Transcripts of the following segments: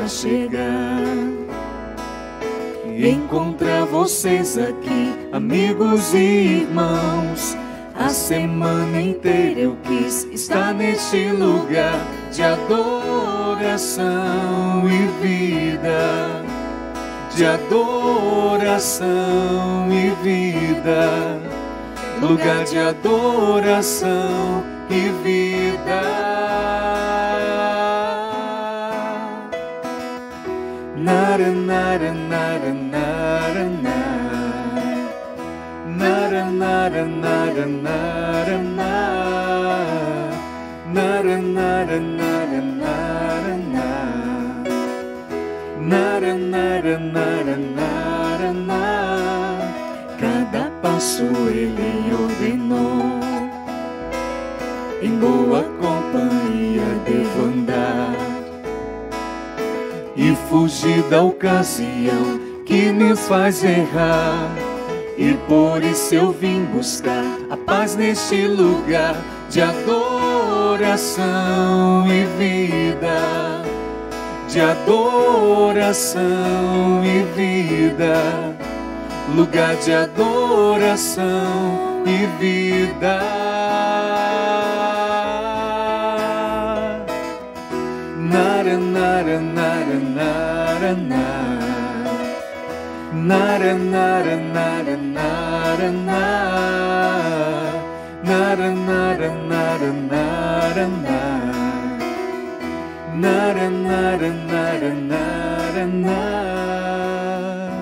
a chegar e encontrar vocês aqui, amigos e irmãos. A semana inteira eu quis estar neste lugar de adoração e vida, de adoração e vida, lugar de adoração e vida. Nara, nara, nara, nara, nara, nara, nara, nara, nara, nara, nara, nara, nara, nara, nara, nara. Cada passo ele ordenou, em boa companhia devo andar e fugir da ocasião que me faz errar. E por isso eu vim buscar a paz neste lugar de adoração e vida, de adoração e vida, lugar de adoração e vida. Nara, nara, nara, nara, nara, nara, nara, nara, nara, nara, nara, nara, nara, nara, nara, nara, nara.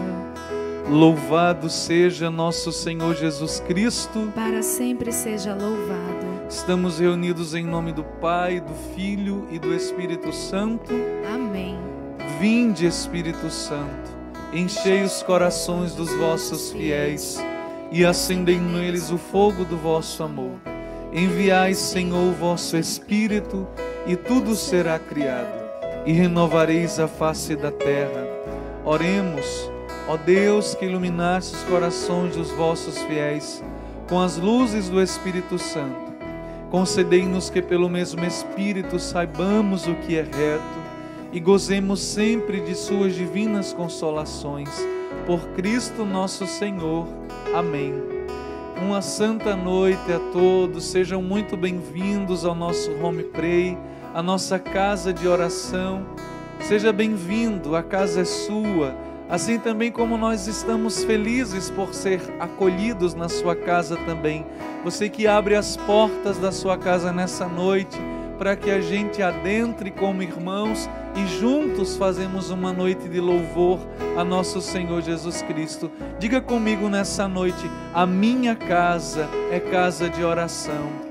Louvado seja nosso Senhor Jesus Cristo. Para sempre seja louvado. Estamos reunidos em nome do Pai, do Filho e do Espírito Santo. Amém. Vinde, Espírito Santo, enchei os corações dos vossos fiéis e acendei neles o fogo do vosso amor. Enviai, Senhor, o vosso Espírito e tudo será criado e renovareis a face da terra. Oremos. Ó Deus, que iluminaste os corações dos vossos fiéis com as luzes do Espírito Santo, concedei-nos que pelo mesmo Espírito saibamos o que é reto e gozemos sempre de suas divinas consolações. Por Cristo nosso Senhor. Amém. Uma santa noite a todos, sejam muito bem-vindos ao nosso Home Pray, a nossa casa de oração. Seja bem-vindo, a casa é sua. Assim também como nós estamos felizes por ser acolhidos na sua casa também. Você que abre as portas da sua casa nessa noite, para que a gente adentre como irmãos e juntos fazemos uma noite de louvor a nosso Senhor Jesus Cristo. Diga comigo nessa noite: a minha casa é casa de oração.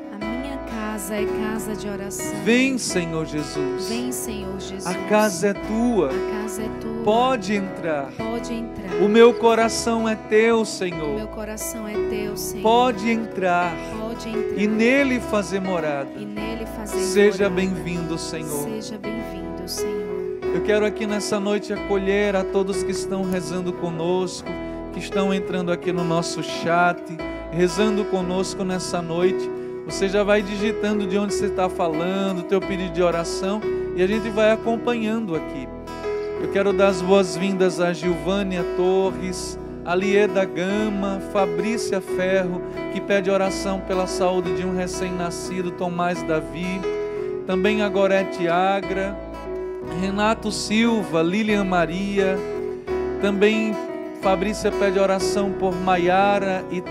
É casa de oração. Vem, Senhor Jesus. Vem, Senhor Jesus. A casa é tua. A casa é tua. Pode entrar. Pode entrar. O meu coração é teu, Senhor. O meu coração é teu, Senhor. Pode entrar. Pode entrar. E nele fazer morada. E nele fazer Seja morada. bem-vindo, Senhor. Seja bem-vindo, Senhor. Eu quero aqui nessa noite acolher a todos que estão rezando conosco, que estão entrando aqui no nosso chat, rezando conosco nessa noite. Você já vai digitando de onde você está falando, o teu pedido de oração, e a gente vai acompanhando aqui. Eu quero dar as boas-vindas a Gilvânia Torres, a Lieda Gama, Fabrícia Ferro, que pede oração pela saúde de um recém-nascido, Tomás Davi, também a Gorete Agra, Renato Silva, Lilian Maria, também Fabrícia pede oração por Maiara e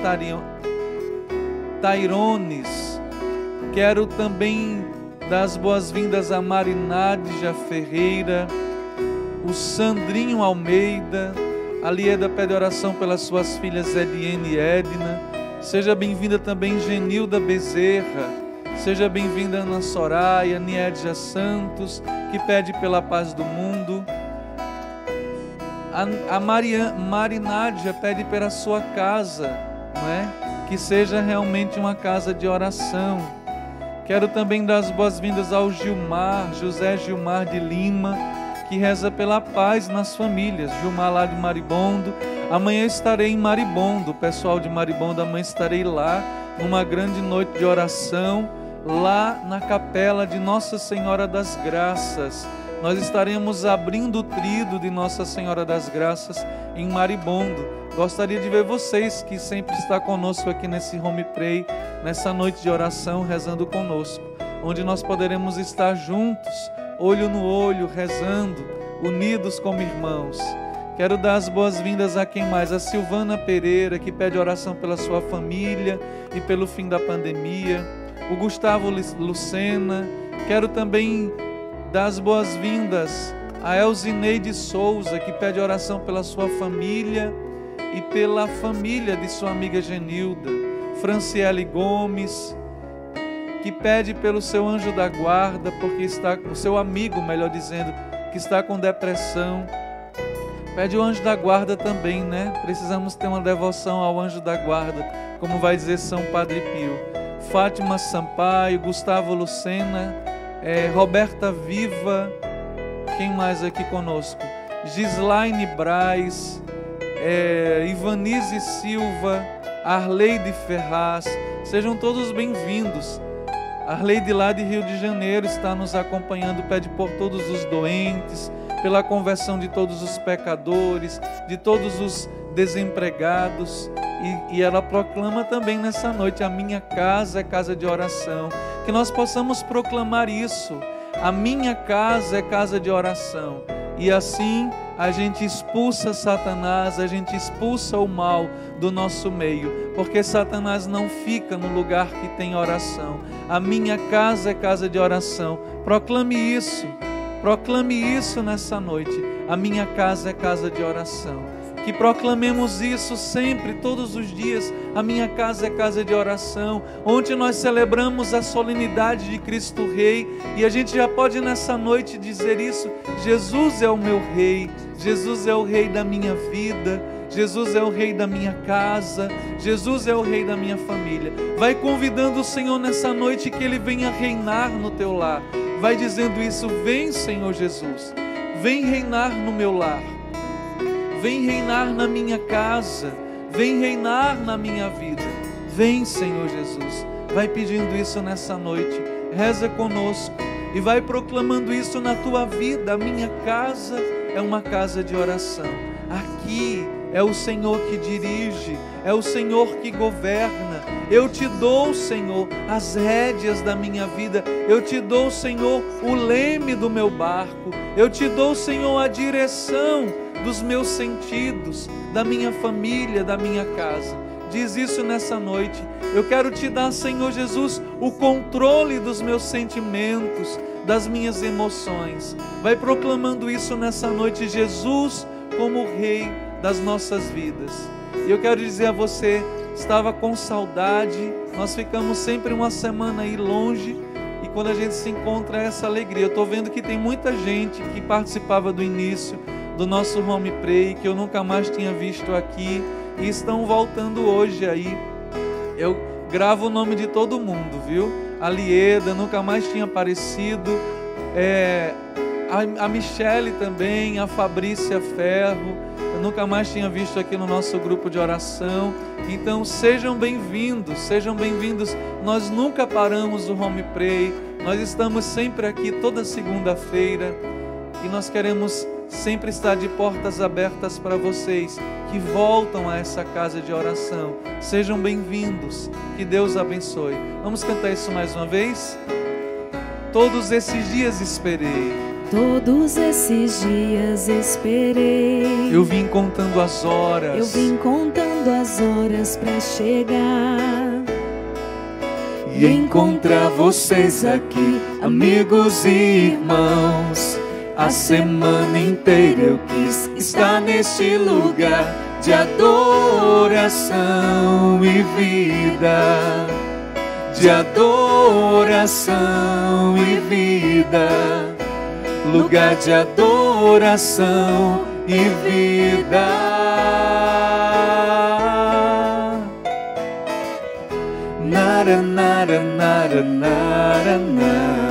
Tairones. Quero também dar as boas-vindas a Marinádja Ferreira, o Sandrinho Almeida, a Lieda pede oração pelas suas filhas Ediene e Edna. Seja bem-vinda também Genilda Bezerra, seja bem-vinda Ana Soraya, Niedja Santos, que pede pela paz do mundo. A Marinádja pede pela sua casa, não é? Que seja realmente uma casa de oração. Quero também dar as boas-vindas ao Gilmar, José Gilmar de Lima, que reza pela paz nas famílias. Gilmar lá de Maribondo. Amanhã estarei em Maribondo, pessoal de Maribondo, amanhã estarei lá, numa grande noite de oração, lá na capela de Nossa Senhora das Graças, nós estaremos abrindo o tríduo de Nossa Senhora das Graças em Maribondo. Gostaria de ver vocês que sempre está conosco aqui nesse Home Pray, nessa noite de oração, rezando conosco, onde nós poderemos estar juntos, olho no olho, rezando, unidos como irmãos. Quero dar as boas-vindas a quem mais? A Silvana Pereira, que pede oração pela sua família e pelo fim da pandemia. O Gustavo Lucena. Quero também dar as boas-vindas a Elzineide Souza, que pede oração pela sua família e pela família de sua amiga Genilda. Franciele Gomes, que pede pelo seu anjo da guarda, porque está, o seu amigo, melhor dizendo, que está com depressão. Pede o anjo da guarda também, né? Precisamos ter uma devoção ao anjo da guarda, como vai dizer São Padre Pio. Fátima Sampaio, Gustavo Lucena, Roberta Viva, quem mais aqui conosco? Gislaine Braz, Ivanise Silva, Arleide Ferraz, sejam todos bem-vindos. Arleide lá de Rio de Janeiro está nos acompanhando, pede por todos os doentes, pela conversão de todos os pecadores, de todos os desempregados, e ela proclama também nessa noite: a minha casa é casa de oração. Que nós possamos proclamar isso: a minha casa é casa de oração, e assim a gente expulsa Satanás, a gente expulsa o mal do nosso meio, porque Satanás não fica no lugar que tem oração. A minha casa é casa de oração. Proclame isso nessa noite: a minha casa é casa de oração. Que proclamemos isso sempre, todos os dias: a minha casa é casa de oração. Ontem nós celebramos a solenidade de Cristo Rei, e a gente já pode nessa noite dizer isso: Jesus é o meu Rei, Jesus é o Rei da minha vida, Jesus é o Rei da minha casa, Jesus é o Rei da minha família. Vai convidando o Senhor nessa noite que Ele venha reinar no teu lar. Vai dizendo isso: vem, Senhor Jesus, vem reinar no meu lar, vem reinar na minha casa, vem reinar na minha vida. Vem, Senhor Jesus. Vai pedindo isso nessa noite. Reza conosco e vai proclamando isso na tua vida: a minha casa é uma casa de oração. Aqui é o Senhor que dirige, é o Senhor que governa. Eu te dou, Senhor, as rédeas da minha vida. Eu te dou, Senhor, o leme do meu barco. Eu te dou, Senhor, a direção dos meus sentidos, da minha família, da minha casa. Diz isso nessa noite. Eu quero te dar, Senhor Jesus, o controle dos meus sentimentos, das minhas emoções. Vai proclamando isso nessa noite: Jesus como Rei das nossas vidas. E eu quero dizer a você: estava com saudade, nós ficamos sempre uma semana aí longe, e quando a gente se encontra é essa alegria. Eu estou vendo que tem muita gente que participava do início do nosso Home Pray, que eu nunca mais tinha visto aqui, e estão voltando hoje aí. Eu gravo o nome de todo mundo, viu? A Lieda nunca mais tinha aparecido, a Michele também, a Fabrícia Ferro, eu nunca mais tinha visto aqui no nosso grupo de oração. Então sejam bem-vindos, sejam bem-vindos. Nós nunca paramos o Home Pray, nós estamos sempre aqui toda segunda-feira, e nós queremos sempre estar de portas abertas para vocês que voltam a essa casa de oração. Sejam bem-vindos, que Deus abençoe. Vamos cantar isso mais uma vez? Todos esses dias esperei, todos esses dias esperei. Eu vim contando as horas, eu vim contando as horas para chegar e encontrar vocês aqui, amigos e irmãos. A semana inteira eu quis estar neste lugar de adoração e vida, de adoração e vida, lugar de adoração e vida. Nara, nara, nara, nara, nara.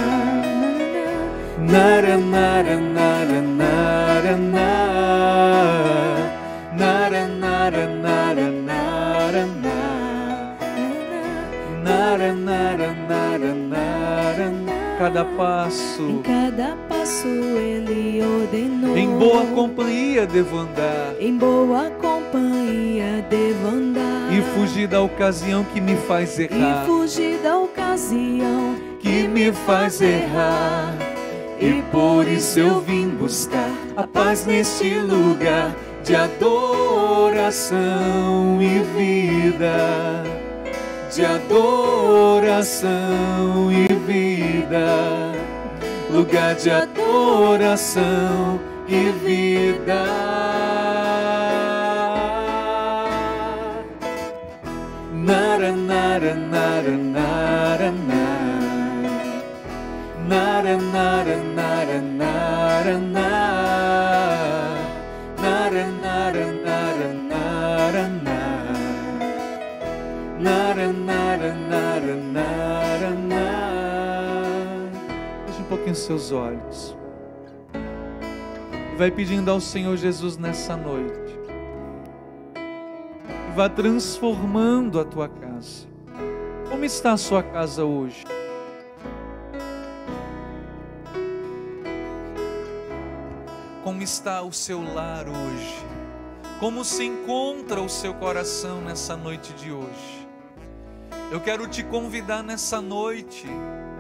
Nara, nara, nara, nara, nara, nara, nara, nara, nara, nara, nara, nara. Cada passo, em cada passo Ele Em boa companhia devo andar. Em boa companhia devo andar. E fugir da ocasião que me faz errar. E fugir da ocasião que me faz errar. E por isso eu vim buscar a paz neste lugar de adoração e vida. De adoração e vida. Lugar de adoração e vida. Nara, nara, nara, nara, nara. Nara, nara, nara, nara, nara. Nara, nara, nara, nara, nara. Nara, nara, nara, nara, nara. Feche um pouquinho seus olhos. E vai pedindo ao Senhor Jesus nessa noite. E vá transformando a tua casa. Como está a sua casa hoje? Como está o seu lar hoje? Como se encontra o seu coração nessa noite de hoje? Eu quero te convidar nessa noite,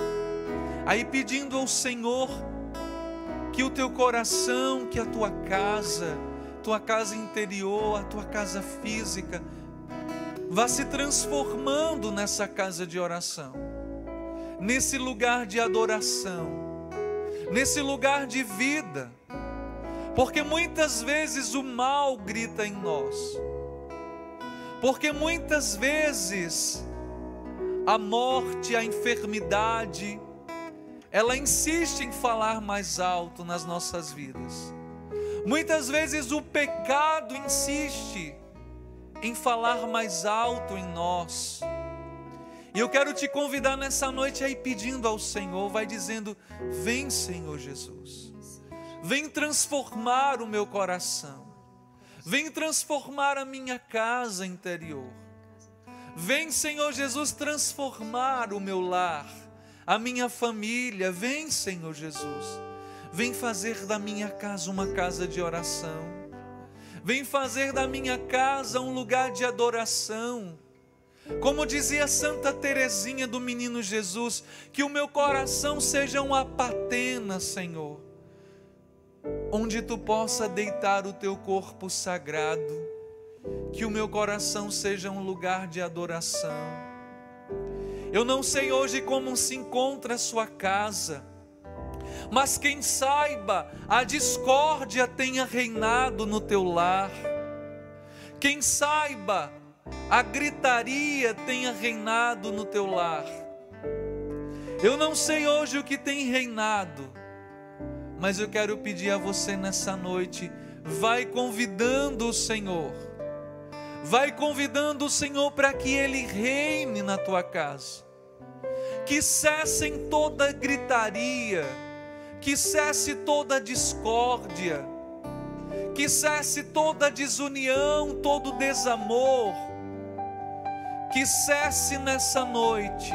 aí pedindo ao Senhor, que o teu coração, que a tua casa interior, a tua casa física, vá se transformando nessa casa de oração, nesse lugar de adoração, nesse lugar de vida. Porque muitas vezes o mal grita em nós. Porque muitas vezes a morte, a enfermidade, ela insiste em falar mais alto nas nossas vidas. Muitas vezes o pecado insiste em falar mais alto em nós. E eu quero te convidar nessa noite aí pedindo ao Senhor, vai dizendo: vem, Senhor Jesus. Vem transformar o meu coração. Vem transformar a minha casa interior. Vem, Senhor Jesus, transformar o meu lar, a minha família. Vem, Senhor Jesus. Vem fazer da minha casa uma casa de oração. Vem fazer da minha casa um lugar de adoração. Como dizia Santa Teresinha do Menino Jesus, que o meu coração seja uma patena, Senhor, onde tu possa deitar o teu corpo sagrado, que o meu coração seja um lugar de adoração. Eu não sei hoje como se encontra a sua casa, mas quem saiba, a discórdia tenha reinado no teu lar. Quem saiba, a gritaria tenha reinado no teu lar. Eu não sei hoje o que tem reinado, mas eu quero pedir a você nessa noite, vai convidando o Senhor. Vai convidando o Senhor para que Ele reine na tua casa. Que cessem toda gritaria, que cesse toda discórdia, que cesse toda desunião, todo desamor. Que cesse nessa noite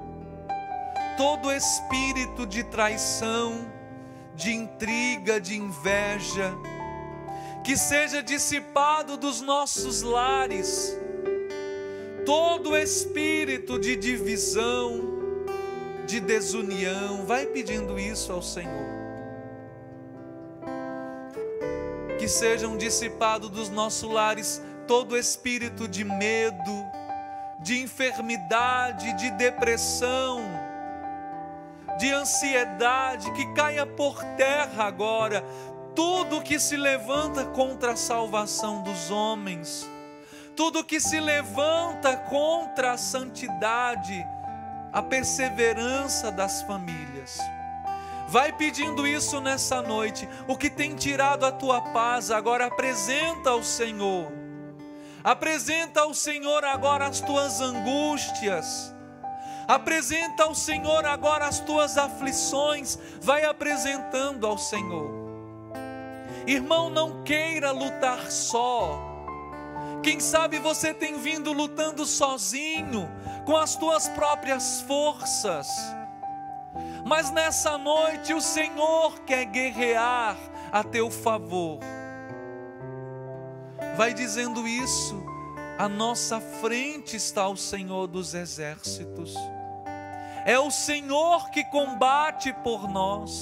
todo espírito de traição, de intriga, de inveja, que seja dissipado dos nossos lares todo espírito de divisão, de desunião. Vai pedindo isso ao Senhor. Que sejam dissipados dos nossos lares todo espírito de medo, de enfermidade, de depressão, de ansiedade, que caia por terra agora tudo que se levanta contra a salvação dos homens, tudo que se levanta contra a santidade, a perseverança das famílias. Vai pedindo isso nessa noite. O que tem tirado a tua paz agora, apresenta ao Senhor. Apresenta ao Senhor agora as tuas angústias. Apresenta ao Senhor agora as tuas aflições. Vai apresentando ao Senhor. Irmão, não queira lutar só. Quem sabe você tem vindo lutando sozinho, com as tuas próprias forças. Mas nessa noite o Senhor quer guerrear a teu favor. Vai dizendo isso: à nossa frente está o Senhor dos exércitos. É o Senhor que combate por nós.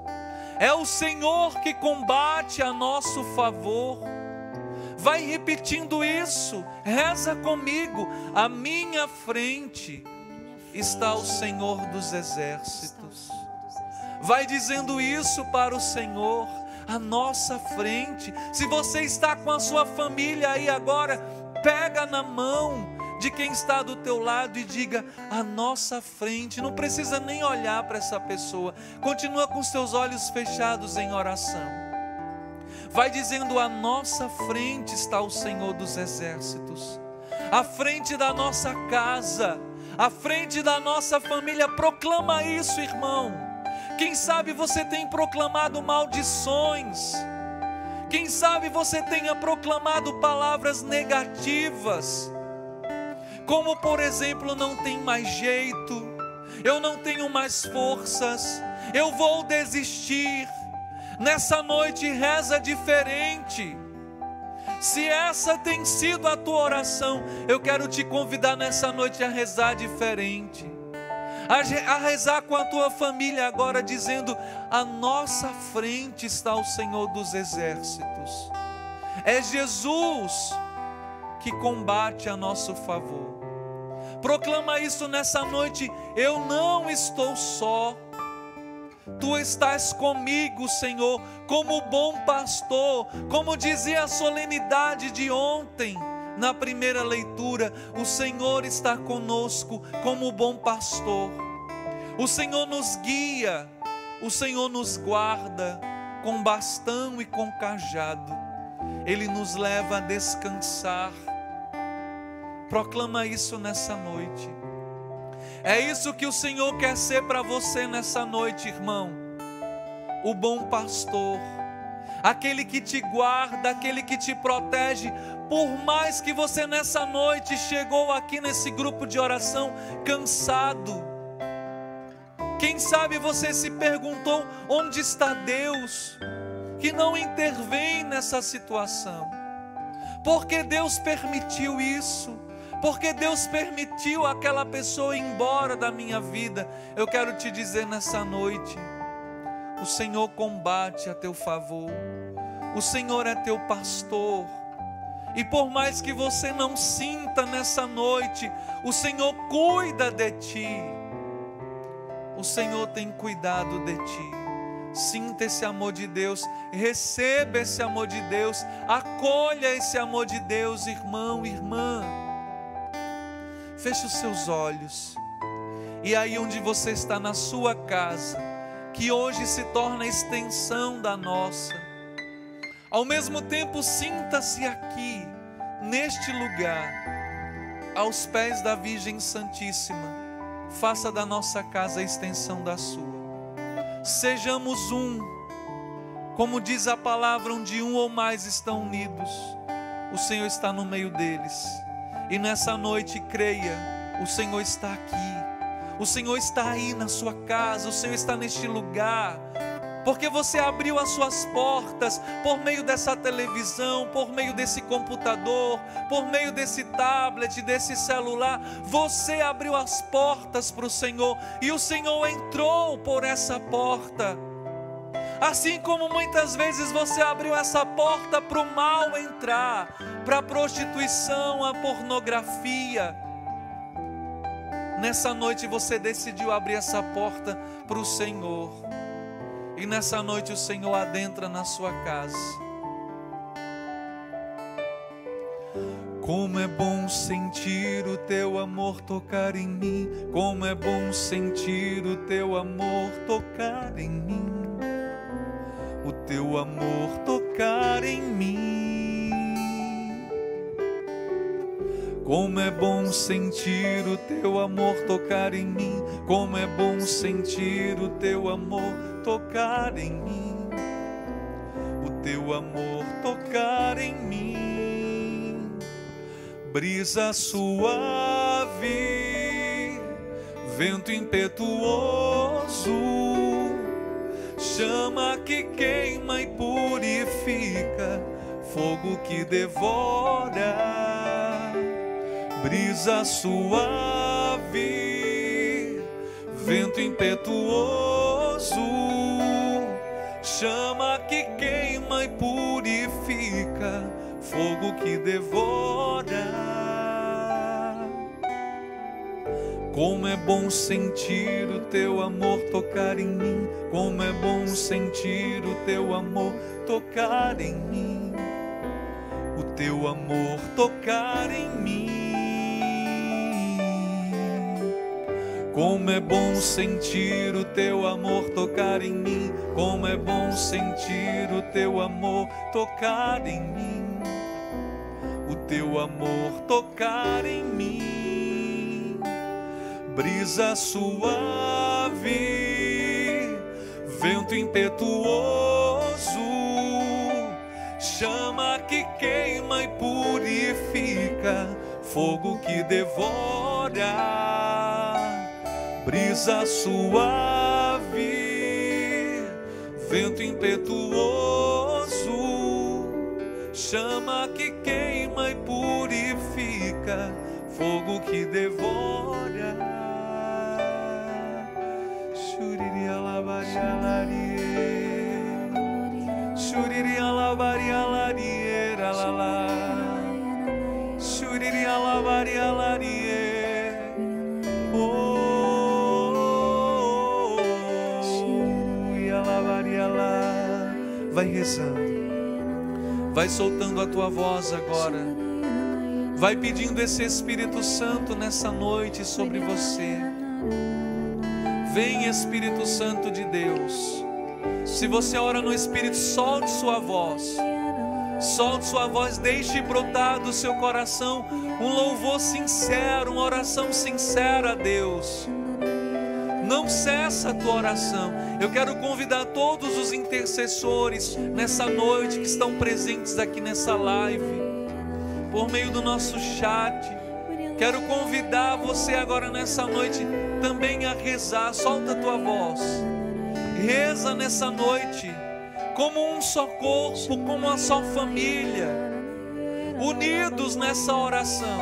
É o Senhor que combate a nosso favor. Vai repetindo isso, reza comigo: à minha frente está o Senhor dos exércitos. Vai dizendo isso para o Senhor: à nossa frente. Se você está com a sua família aí agora, pega na mão de quem está do teu lado e diga: à nossa frente. Não precisa nem olhar para essa pessoa, continua com os teus olhos fechados em oração. Vai dizendo: à nossa frente está o Senhor dos exércitos. À frente da nossa casa, à frente da nossa família. Proclama isso, irmão. Quem sabe você tem proclamado maldições. Quem sabe você tenha proclamado palavras negativas, como por exemplo: não tem mais jeito, eu não tenho mais forças, eu vou desistir. Nessa noite reza diferente. Se essa tem sido a tua oração, eu quero te convidar nessa noite a rezar diferente, a rezar com a tua família agora, dizendo: à nossa frente está o Senhor dos exércitos. É Jesus que combate a nosso favor. Proclama isso nessa noite: eu não estou só. Tu estás comigo, Senhor, como bom pastor. Como dizia a solenidade de ontem, na primeira leitura, o Senhor está conosco como bom pastor. O Senhor nos guia, o Senhor nos guarda com bastão e com cajado. Ele nos leva a descansar. Proclama isso nessa noite. É isso que o Senhor quer ser para você nessa noite, irmão. O bom pastor, aquele que te guarda, aquele que te protege. Por mais que você nessa noite chegou aqui nesse grupo de oração cansado, quem sabe você se perguntou: onde está Deus que não intervém nessa situação? Por que Deus permitiu isso? Porque Deus permitiu aquela pessoa ir embora da minha vida? Eu quero te dizer nessa noite: o Senhor combate a teu favor. O Senhor é teu pastor. E por mais que você não sinta nessa noite, o Senhor cuida de ti. O Senhor tem cuidado de ti. Sinta esse amor de Deus, receba esse amor de Deus, acolha esse amor de Deus, irmão, irmã. Feche os seus olhos. E aí onde você está, na sua casa, que hoje se torna a extensão da nossa, ao mesmo tempo sinta-se aqui, neste lugar, aos pés da Virgem Santíssima. Faça da nossa casa a extensão da sua. Sejamos um, como diz a palavra: onde um ou mais estão unidos, o Senhor está no meio deles. E nessa noite, creia, o Senhor está aqui, o Senhor está aí na sua casa, o Senhor está neste lugar, porque você abriu as suas portas por meio dessa televisão, por meio desse computador, por meio desse tablet, desse celular. Você abriu as portas para o Senhor, e o Senhor entrou por essa porta. Assim como muitas vezes você abriu essa porta para o mal entrar, para a prostituição, a pornografia, nessa noite você decidiu abrir essa porta para o Senhor. E nessa noite o Senhor adentra na sua casa. Como é bom sentir o teu amor tocar em mim. Como é bom sentir o teu amor tocar em mim. O teu amor tocar em mim. Como é bom sentir o teu amor tocar em mim. Como é bom sentir o teu amor tocar em mim. O teu amor tocar em mim. Brisa suave, vento impetuoso, chama que queima e purifica, fogo que devora, brisa suave, vento impetuoso, chama que queima e purifica, fogo que devora. Como é bom sentir o teu amor tocar em mim, como é bom sentir o teu amor tocar em mim, o teu amor tocar em mim. Como é bom sentir o teu amor tocar em mim, como é bom sentir o teu amor tocar em mim, o teu amor tocar em mim. Brisa suave, vento impetuoso, chama que queima e purifica, fogo que devora. Brisa suave, vento impetuoso, chama que queima e purifica, fogo que devora. Shuriri alabari alarie, shuriri alabari alarie, alala, shuriri alabari alarie. Vai rezando, vai soltando a tua voz agora, vai pedindo esse Espírito Santo nessa noite sobre você. Vem, Espírito Santo de Deus. Se você ora no Espírito, solte sua voz, deixe brotar do seu coração um louvor sincero, uma oração sincera a Deus. Não cessa a tua oração. Eu quero convidar todos os intercessores nessa noite que estão presentes aqui nessa live, por meio do nosso chat. Quero convidar você agora nessa noite também a rezar. Solta a tua voz, reza nessa noite como um só corpo, como uma só família, unidos nessa oração.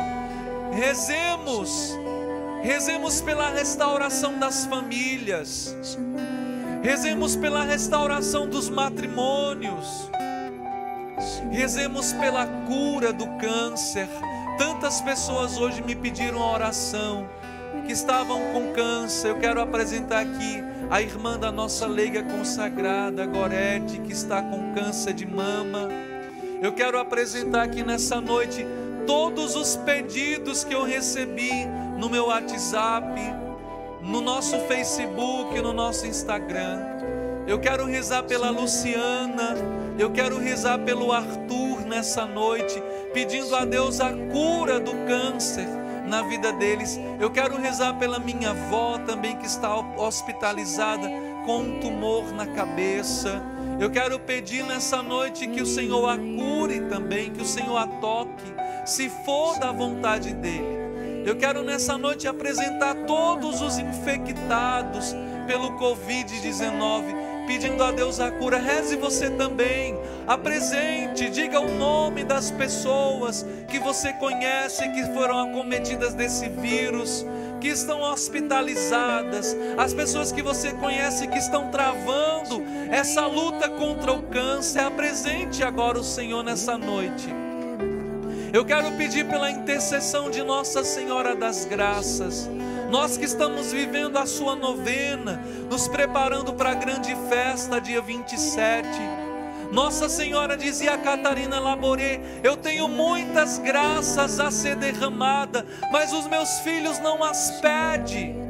Rezemos pela restauração das famílias, rezemos pela restauração dos matrimônios, rezemos pela cura do câncer. Tantas pessoas hoje me pediram a oração, que estavam com câncer. Eu quero apresentar aqui a irmã da nossa leiga consagrada, Gorete, que está com câncer de mama. Eu quero apresentar aqui nessa noite todos os pedidos que eu recebi no meu WhatsApp, no nosso Facebook, no nosso Instagram. Eu quero rezar pela Luciana, eu quero rezar pelo Arthur nessa noite, pedindo a Deus a cura do câncer na vida deles. Eu quero rezar pela minha avó também, que está hospitalizada com um tumor na cabeça. Eu quero pedir nessa noite que o Senhor a cure também, que o Senhor a toque, se for da vontade dEle. Eu quero nessa noite apresentar todos os infectados pelo Covid-19, pedindo a Deus a cura. Reze você também, apresente, diga o nome das pessoas que você conhece que foram acometidas desse vírus, que estão hospitalizadas, as pessoas que você conhece que estão travando essa luta contra o câncer. Apresente agora o Senhor nessa noite. Eu quero pedir pela intercessão de Nossa Senhora das Graças, nós que estamos vivendo a sua novena, nos preparando para a grande festa, dia 27. Nossa Senhora dizia a Catarina Laboré: eu tenho muitas graças a ser derramada, mas os meus filhos não as pedem.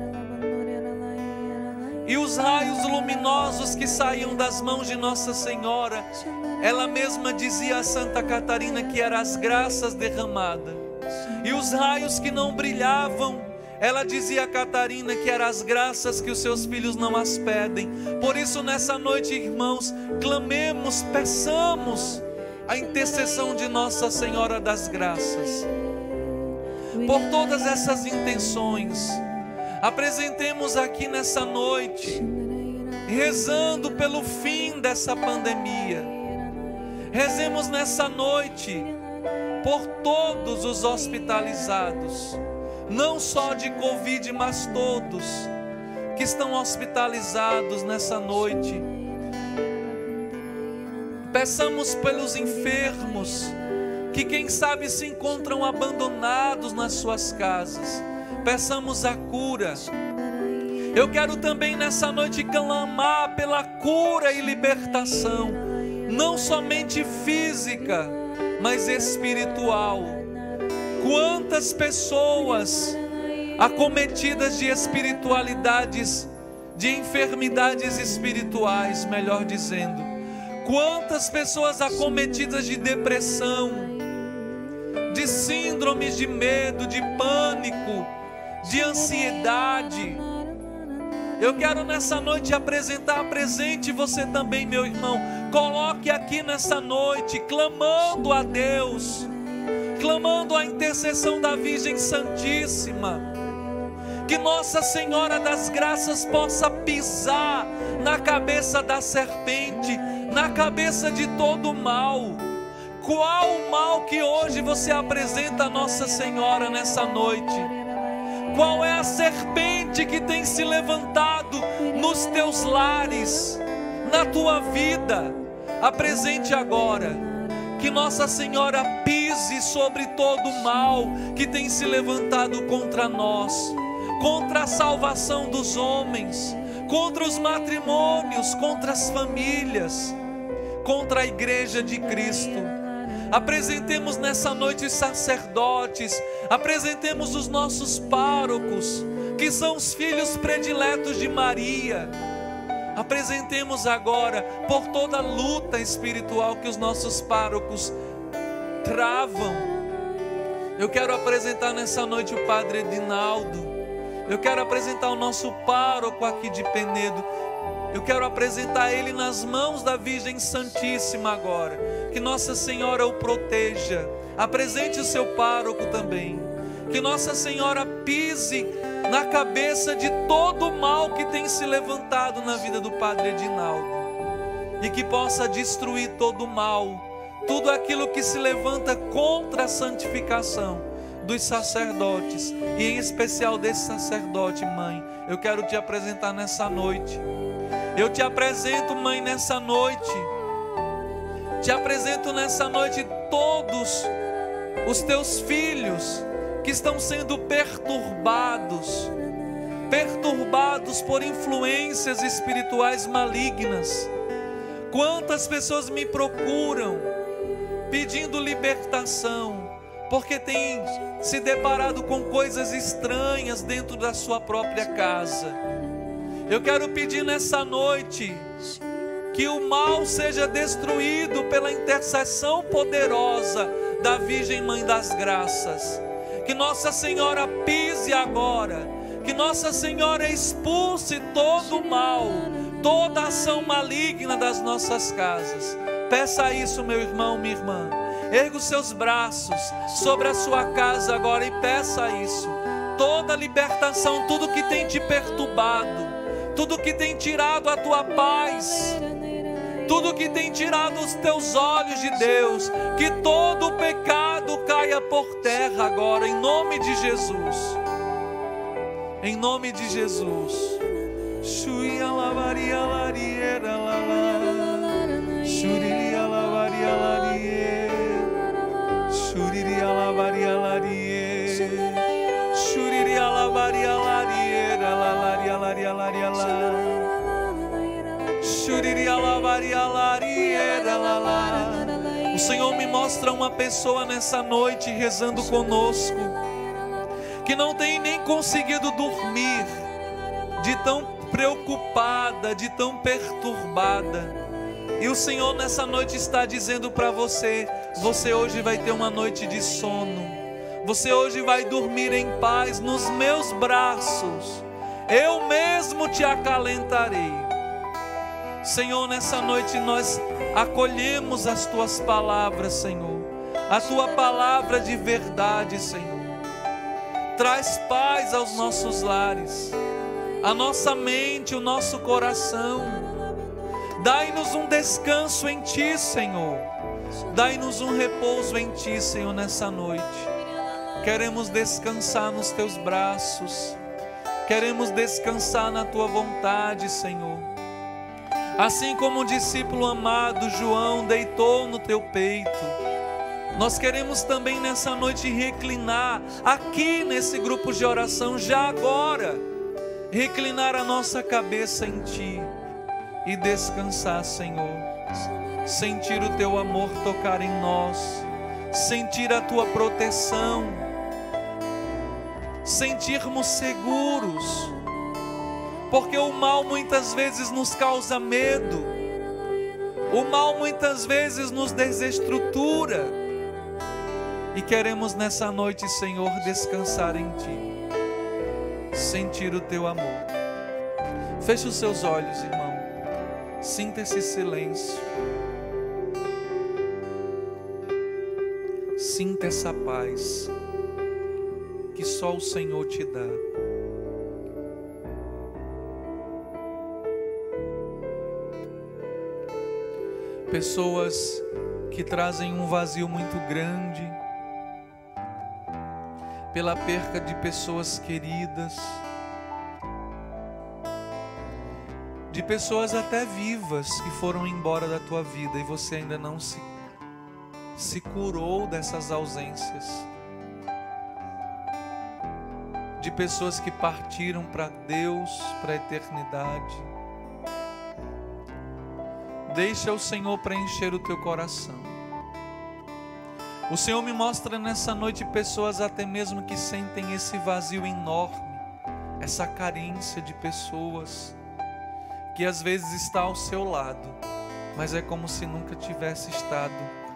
E os raios luminosos que saíam das mãos de Nossa Senhora, ela mesma dizia a Santa Catarina que eram as graças derramadas. E os raios que não brilhavam, ela dizia a Catarina que eram as graças que os seus filhos não as pedem. Por isso nessa noite, irmãos, clamemos, peçamos a intercessão de Nossa Senhora das Graças. Por todas essas intenções, apresentemos aqui nessa noite rezando pelo fim dessa pandemia. Rezemos nessa noite por todos os hospitalizados, não só de Covid, mas todos que estão hospitalizados nessa noite. Peçamos pelos enfermos, que quem sabe se encontram abandonados nas suas casas. Peçamos a cura. Eu quero também nessa noite clamar pela cura e libertação, não somente física, mas espiritual. Quantas pessoas acometidas de espiritualidades, de enfermidades espirituais, melhor dizendo. Quantas pessoas acometidas de depressão, de síndromes de medo, de pânico, de ansiedade. Eu quero nessa noite apresentar, apresente você também, meu irmão. Coloque aqui nessa noite, clamando a Deus, clamando a intercessão da Virgem Santíssima, que Nossa Senhora das Graças possa pisar na cabeça da serpente, na cabeça de todo mal. Qual o mal que hoje você apresenta a Nossa Senhora nessa noite? Qual é a serpente que tem se levantado nos teus lares, na tua vida? Apresente agora, que Nossa Senhora pise sobre todo o mal que tem se levantado contra nós, contra a salvação dos homens, contra os matrimônios, contra as famílias, contra a igreja de Cristo. Apresentemos nessa noite os sacerdotes, apresentemos os nossos párocos, que são os filhos prediletos de Maria. Apresentemos agora por toda a luta espiritual que os nossos párocos travam. Eu quero apresentar nessa noite o Padre Edinaldo. Eu quero apresentar o nosso pároco aqui de Penedo. Eu quero apresentar ele nas mãos da Virgem Santíssima agora. Que Nossa Senhora o proteja. Apresente o seu pároco também. Que Nossa Senhora pise na cabeça de todo o mal que tem se levantado na vida do Padre Edinaldo. E que possa destruir todo o mal, tudo aquilo que se levanta contra a santificação dos sacerdotes, e em especial desse sacerdote, mãe. Eu quero te apresentar nessa noite. Eu te apresento, mãe, nessa noite. Te apresento nessa noite todos os teus filhos que estão sendo perturbados por influências espirituais malignas. Quantas pessoas me procuram pedindo libertação, porque têm se deparado com coisas estranhas dentro da sua própria casa. Eu quero pedir nessa noite que o mal seja destruído pela intercessão poderosa da Virgem Mãe das Graças. Que Nossa Senhora pise agora, que Nossa Senhora expulse todo o mal, toda ação maligna das nossas casas. Peça isso, meu irmão, minha irmã. Erga os seus braços sobre a sua casa agora e peça isso. Toda libertação, tudo que tem te perturbado, tudo que tem tirado a tua paz, tudo que tem tirado os teus olhos de Deus, que todo o pecado caia por terra agora, em nome de Jesus. Em nome de Jesus. Shuia lavaria lariera lala, shuriria lavaria larie, shuriria lavaria larie, shuriria lavaria lariera lalaria laria laria la, shuriria lavaria lariera lala. O Senhor me mostra uma pessoa nessa noite rezando conosco, que não tem nem conseguido dormir, de tão preocupada, de tão perturbada. E o Senhor nessa noite está dizendo para você: você hoje vai ter uma noite de sono, você hoje vai dormir em paz nos meus braços, eu mesmo te acalentarei. Senhor, nessa noite nós acolhemos as tuas palavras, Senhor, a tua palavra de verdade, Senhor. Traz paz aos nossos lares, a nossa mente, o nosso coração. Dai-nos um descanso em Ti, Senhor. Dai-nos um repouso em Ti, Senhor, nessa noite. Queremos descansar nos Teus braços. Queremos descansar na Tua vontade, Senhor. Assim como o discípulo amado João deitou no Teu peito, nós queremos também nessa noite reclinar aqui nesse grupo de oração, já agora, reclinar a nossa cabeça em Ti e descansar, Senhor. Sentir o Teu amor tocar em nós, sentir a Tua proteção, sentirmos seguros, porque o mal muitas vezes nos causa medo, o mal muitas vezes nos desestrutura, e queremos nessa noite, Senhor, descansar em Ti, sentir o Teu amor. Feche os seus olhos, irmão, sinta esse silêncio, sinta essa paz que só o Senhor te dá. Pessoas que trazem um vazio muito grande pela perca de pessoas queridas, de pessoas até vivas que foram embora da tua vida e você ainda não se curou dessas ausências, de pessoas que partiram para Deus, para a eternidade. Deixa o Senhor preencher o teu coração. O Senhor me mostra nessa noite pessoas até mesmo que sentem esse vazio enorme, essa carência de pessoas que às vezes está ao seu lado, mas é como se nunca tivesse estado.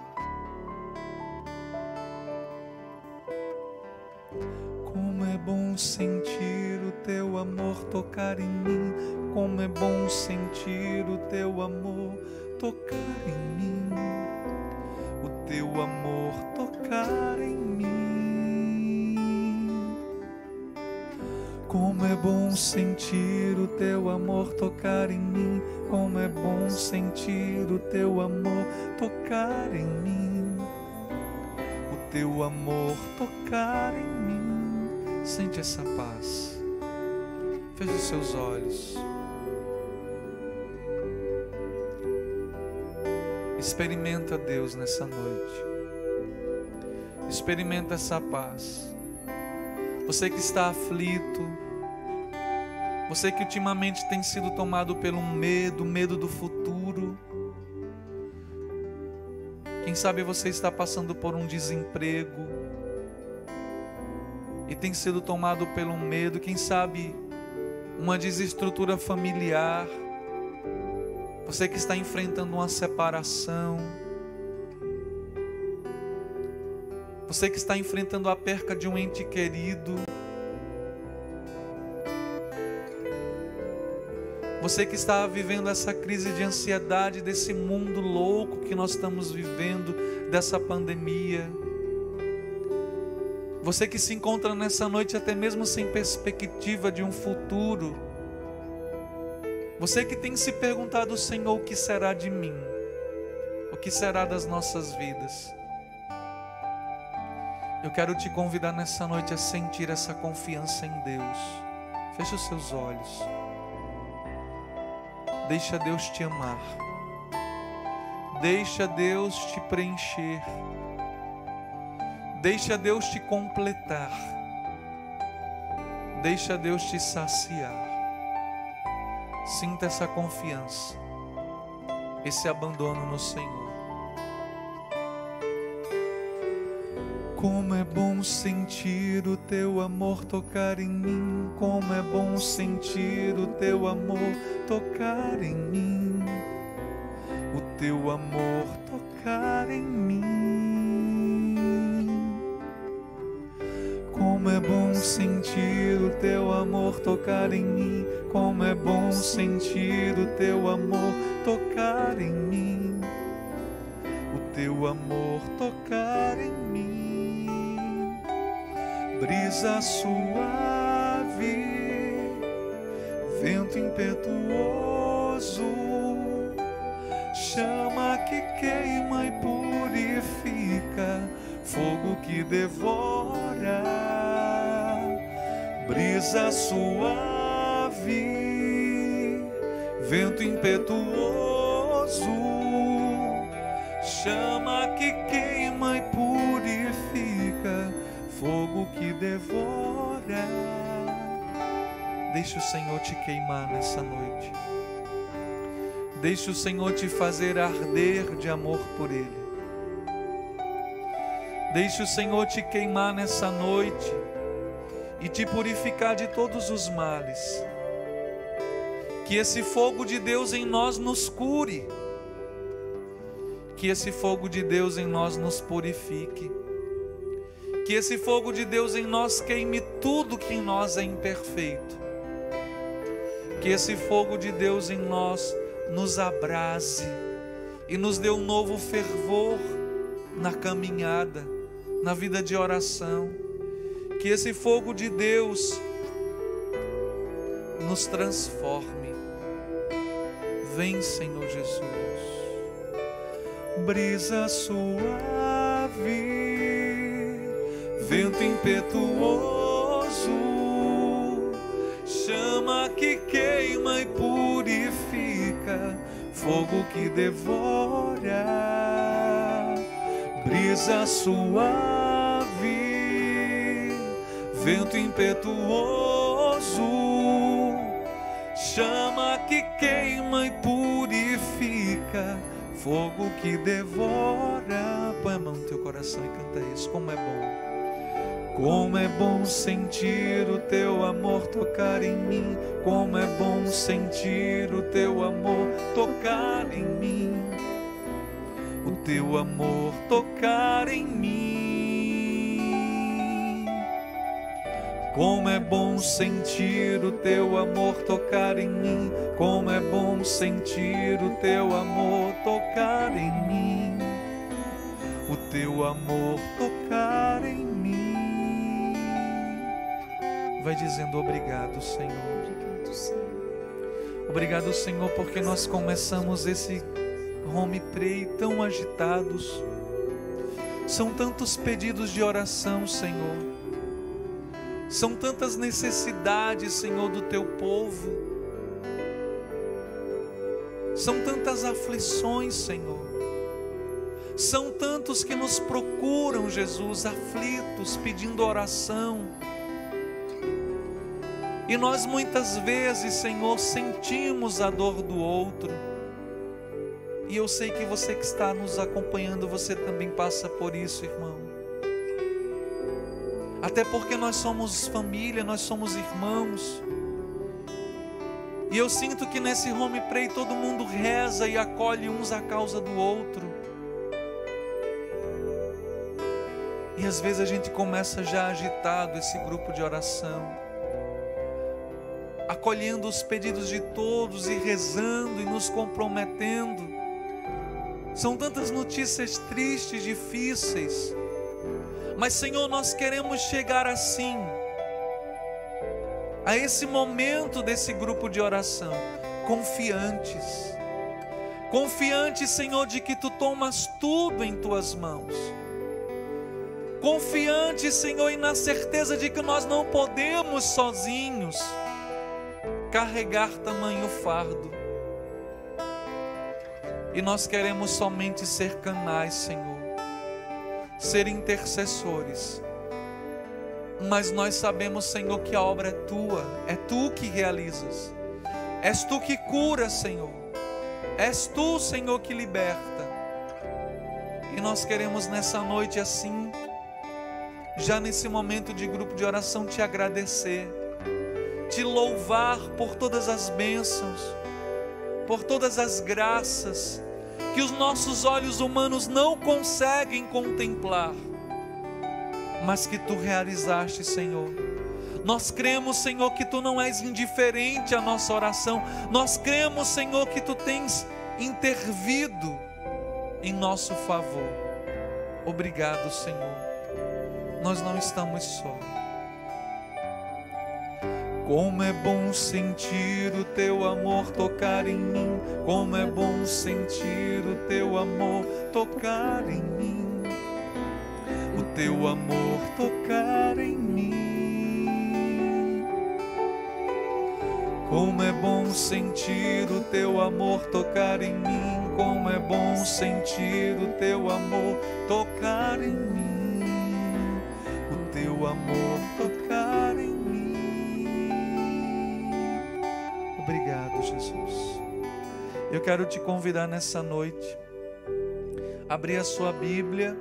Como é bom sentir o teu amor tocar em mim, como é bom sentir o teu amor tocar em mim, o teu amor tocar em mim. Como é bom sentir o teu amor tocar em mim, como é bom sentir o teu amor tocar em mim, o teu amor tocar em mim. Sente essa paz. Feche os seus olhos. Experimenta Deus nessa noite. Experimenta essa paz. Você que está aflito, você que ultimamente tem sido tomado pelo medo do futuro. Quem sabe você está passando por um desemprego e tem sido tomado pelo medo, quem sabe uma desestrutura familiar. Você que está enfrentando uma separação, você que está enfrentando a perca de um ente querido, você que está vivendo essa crise de ansiedade desse mundo louco que nós estamos vivendo, dessa pandemia, você que se encontra nessa noite até mesmo sem perspectiva de um futuro, você que tem se perguntado, Senhor, o que será de mim? O que será das nossas vidas? Eu quero te convidar nessa noite a sentir essa confiança em Deus. Feche os seus olhos. Deixa Deus te amar. Deixa Deus te preencher. Deixa Deus te completar. Deixa Deus te saciar. Sinta essa confiança, esse abandono no Senhor. Como é bom sentir o teu amor tocar em mim, como é bom sentir o teu amor tocar em mim, o teu amor tocar em mim. Como é bom sentir o teu amor tocar em mim, como é bom sentir o teu amor tocar em mim, o teu amor tocar em mim. Brisa suave, vento impetuoso, chama que queima e purifica, fogo que devora, brisa suave, vento impetuoso, chama que queima e purifica, fogo que devora. Deixa o Senhor te queimar nessa noite. Deixa o Senhor te fazer arder de amor por Ele. Deixa o Senhor te queimar nessa noite e te purificar de todos os males. Que esse fogo de Deus em nós nos cure. Que esse fogo de Deus em nós nos purifique. Que esse fogo de Deus em nós queime tudo que em nós é imperfeito. Que esse fogo de Deus em nós nos abrase e nos dê um novo fervor na caminhada, na vida de oração. Que esse fogo de Deus nos transforme. Vem, Senhor Jesus. Brisa suave, vento impetuoso, chama que queima e purifica, fogo que devora, brisa suave, vento impetuoso, chama que queima e purifica, fogo que devora. Põe a mão no teu coração e canta isso. Como é bom. Como é bom sentir o teu amor tocar em mim. Como é bom sentir o teu amor tocar em mim. O teu amor tocar em mim. Como é bom sentir o teu amor tocar em mim. Como é bom sentir o teu amor tocar em mim. O teu amor tocar em mim. Vai dizendo obrigado, Senhor. Obrigado, Senhor. Obrigado, Senhor, porque nós começamos esse Home Pray tão agitados. São tantos pedidos de oração, Senhor. São tantas necessidades, Senhor, do teu povo. São tantas aflições, Senhor. São tantos que nos procuram, Jesus, aflitos, pedindo oração. E nós muitas vezes, Senhor, sentimos a dor do outro. E eu sei que você que está nos acompanhando, você também passa por isso, irmão. Até porque nós somos família, nós somos irmãos. E eu sinto que nesse Home Pray todo mundo reza e acolhe uns à causa do outro. E às vezes a gente começa já agitado esse grupo de oração, acolhendo os pedidos de todos e rezando e nos comprometendo. São tantas notícias tristes, difíceis. Mas, Senhor, nós queremos chegar assim, a esse momento desse grupo de oração, confiantes. Confiantes, Senhor, de que Tu tomas tudo em Tuas mãos. Confiantes, Senhor, e na certeza de que nós não podemos sozinhos carregar tamanho fardo. E nós queremos somente ser canais, Senhor, ser intercessores. Mas nós sabemos, Senhor, que a obra é Tua, é Tu que realizas. És Tu que cura, Senhor. És Tu, Senhor, que liberta. E nós queremos nessa noite assim, já nesse momento de grupo de oração, Te agradecer, Te louvar por todas as bênçãos, por todas as graças que os nossos olhos humanos não conseguem contemplar, mas que Tu realizaste, Senhor. Nós cremos, Senhor, que Tu não és indiferente à nossa oração. Nós cremos, Senhor, que Tu tens intervido em nosso favor. Obrigado, Senhor. Nós não estamos só. Como é bom sentir o teu amor tocar em mim, como é bom sentir o teu amor tocar em mim, o teu amor tocar em mim. Como é bom sentir o teu amor tocar em mim, como é bom sentir o teu amor tocar em mim, o teu amor tocar em mim. Obrigado, Jesus. Eu quero te convidar nessa noite a abrir a sua Bíblia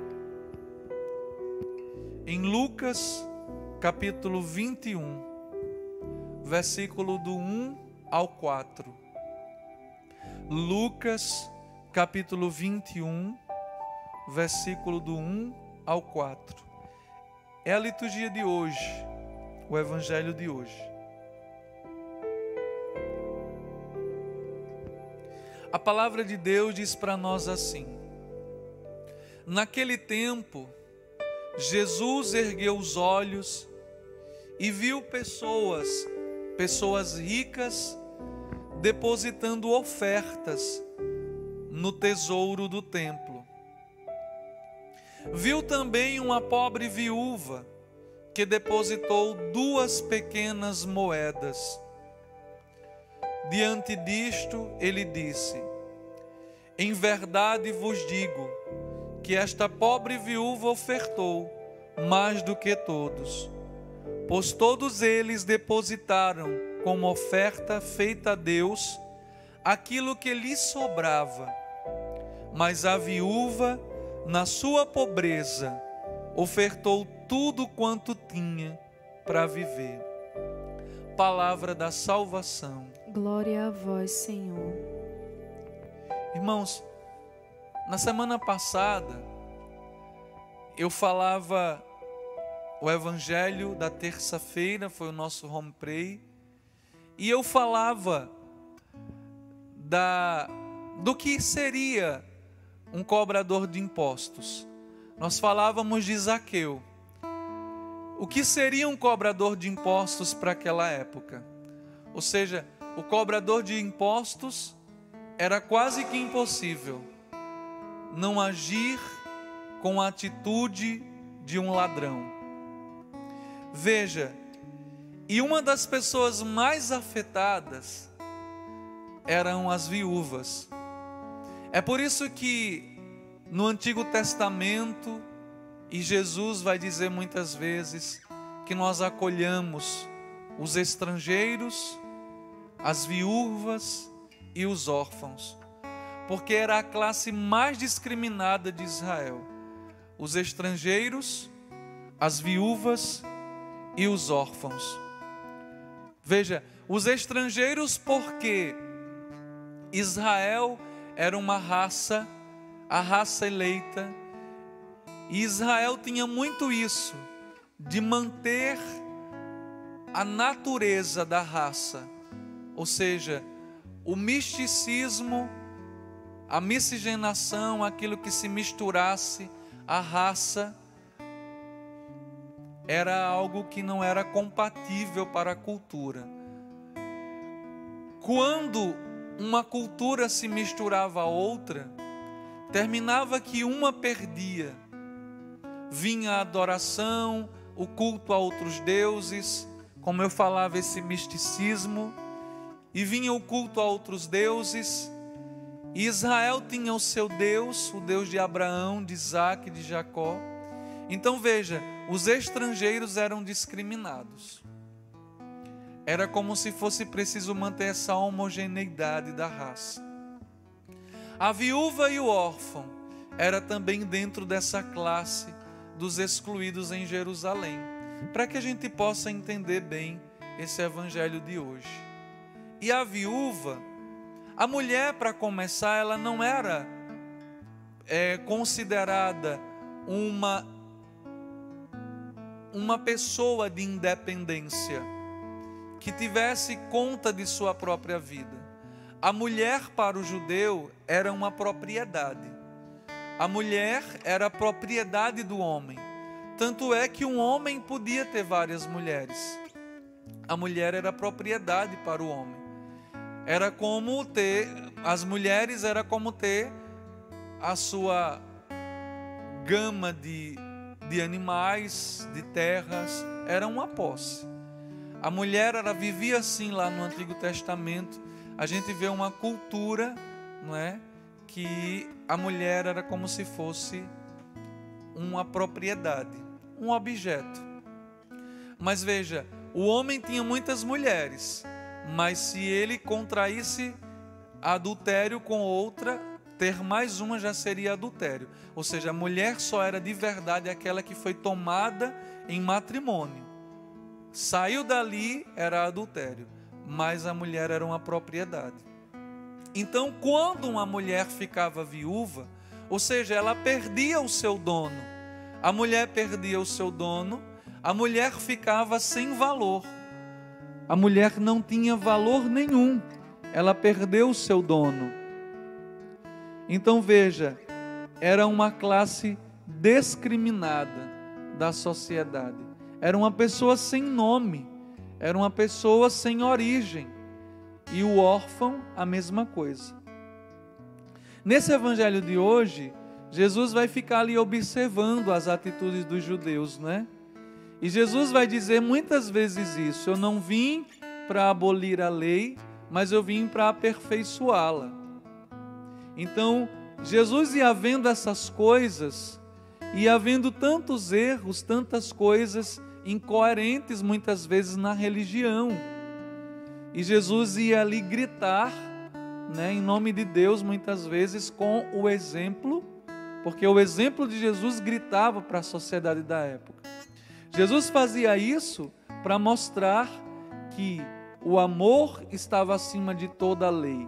em Lucas capítulo 21, versículo do 1 ao 4. Lucas capítulo 21, versículo do 1 ao 4. É a liturgia de hoje, o evangelho de hoje. A palavra de Deus diz para nós assim: naquele tempo, Jesus ergueu os olhos e viu pessoas ricas depositando ofertas no tesouro do templo. Viu também uma pobre viúva que depositou 2 pequenas moedas. Diante disto, ele disse: em verdade vos digo que esta pobre viúva ofertou mais do que todos, pois todos eles depositaram como oferta feita a Deus aquilo que lhes sobrava, mas a viúva, na sua pobreza, ofertou tudo quanto tinha para viver. Palavra da salvação. Glória a vós, Senhor. Irmãos, na semana passada eu falava o evangelho da terça-feira, foi o nosso home pray, e eu falava do que seria um cobrador de impostos. Nós falávamos de Zaqueu. O que seria um cobrador de impostos para aquela época? Ou seja, o cobrador de impostos era quase que impossível não agir com a atitude de um ladrão. Veja, e uma das pessoas mais afetadas eram as viúvas. É por isso que no Antigo Testamento, e Jesus vai dizer muitas vezes, que nós acolhamos os estrangeiros, as viúvas e os órfãos, porque era a classe mais discriminada de Israel: os estrangeiros, as viúvas e os órfãos. Veja, os estrangeiros, porque Israel era uma raça, a raça eleita, e Israel tinha muito isso, de manter a natureza da raça, ou seja, o misticismo, a miscigenação, aquilo que se misturasse, a raça, era algo que não era compatível para a cultura. Quando uma cultura se misturava a outra, terminava que uma perdia. Vinha a adoração, o culto a outros deuses, como eu falava, esse misticismo, e vinha o culto a outros deuses, e Israel tinha o seu Deus, o Deus de Abraão, de Isaac e de Jacó. Então veja, os estrangeiros eram discriminados. Era como se fosse preciso manter essa homogeneidade da raça. A viúva e o órfão era também dentro dessa classe dos excluídos em Jerusalém, para que a gente possa entender bem esse evangelho de hoje. E a viúva, a mulher, para começar, ela não era considerada uma pessoa de independência, que tivesse conta de sua própria vida. A mulher, para o judeu, era uma propriedade. A mulher era a propriedade do homem. Tanto é que um homem podia ter várias mulheres. a mulher era propriedade para o homem. Era como ter, as mulheres era como ter a sua gama de animais, de terras, era uma posse. A mulher, ela vivia assim lá no Antigo Testamento. A gente vê uma cultura, não é? Que a mulher era como se fosse uma propriedade, um objeto. Mas veja, o homem tinha muitas mulheres, mas se ele contraísse adultério com outra, ter mais uma já seria adultério. Ou seja, a mulher só era de verdade aquela que foi tomada em matrimônio. Saiu dali, era adultério, mas a mulher era uma propriedade. Então, quando uma mulher ficava viúva, ou seja, ela perdia o seu dono, a mulher perdia o seu dono, a mulher ficava sem valor. A mulher não tinha valor nenhum, ela perdeu o seu dono. Então veja, era uma classe discriminada da sociedade. Era uma pessoa sem nome, era uma pessoa sem origem. E o órfão, a mesma coisa. Nesse evangelho de hoje, Jesus vai ficar ali observando as atitudes dos judeus, né? E Jesus vai dizer muitas vezes isso: eu não vim para abolir a lei, mas eu vim para aperfeiçoá-la. Então, Jesus ia vendo essas coisas, ia vendo tantos erros, tantas coisas incoerentes muitas vezes na religião. E Jesus ia ali gritar, né, em nome de Deus, muitas vezes com o exemplo, porque o exemplo de Jesus gritava para a sociedade da época. Jesus fazia isso para mostrar que o amor estava acima de toda a lei.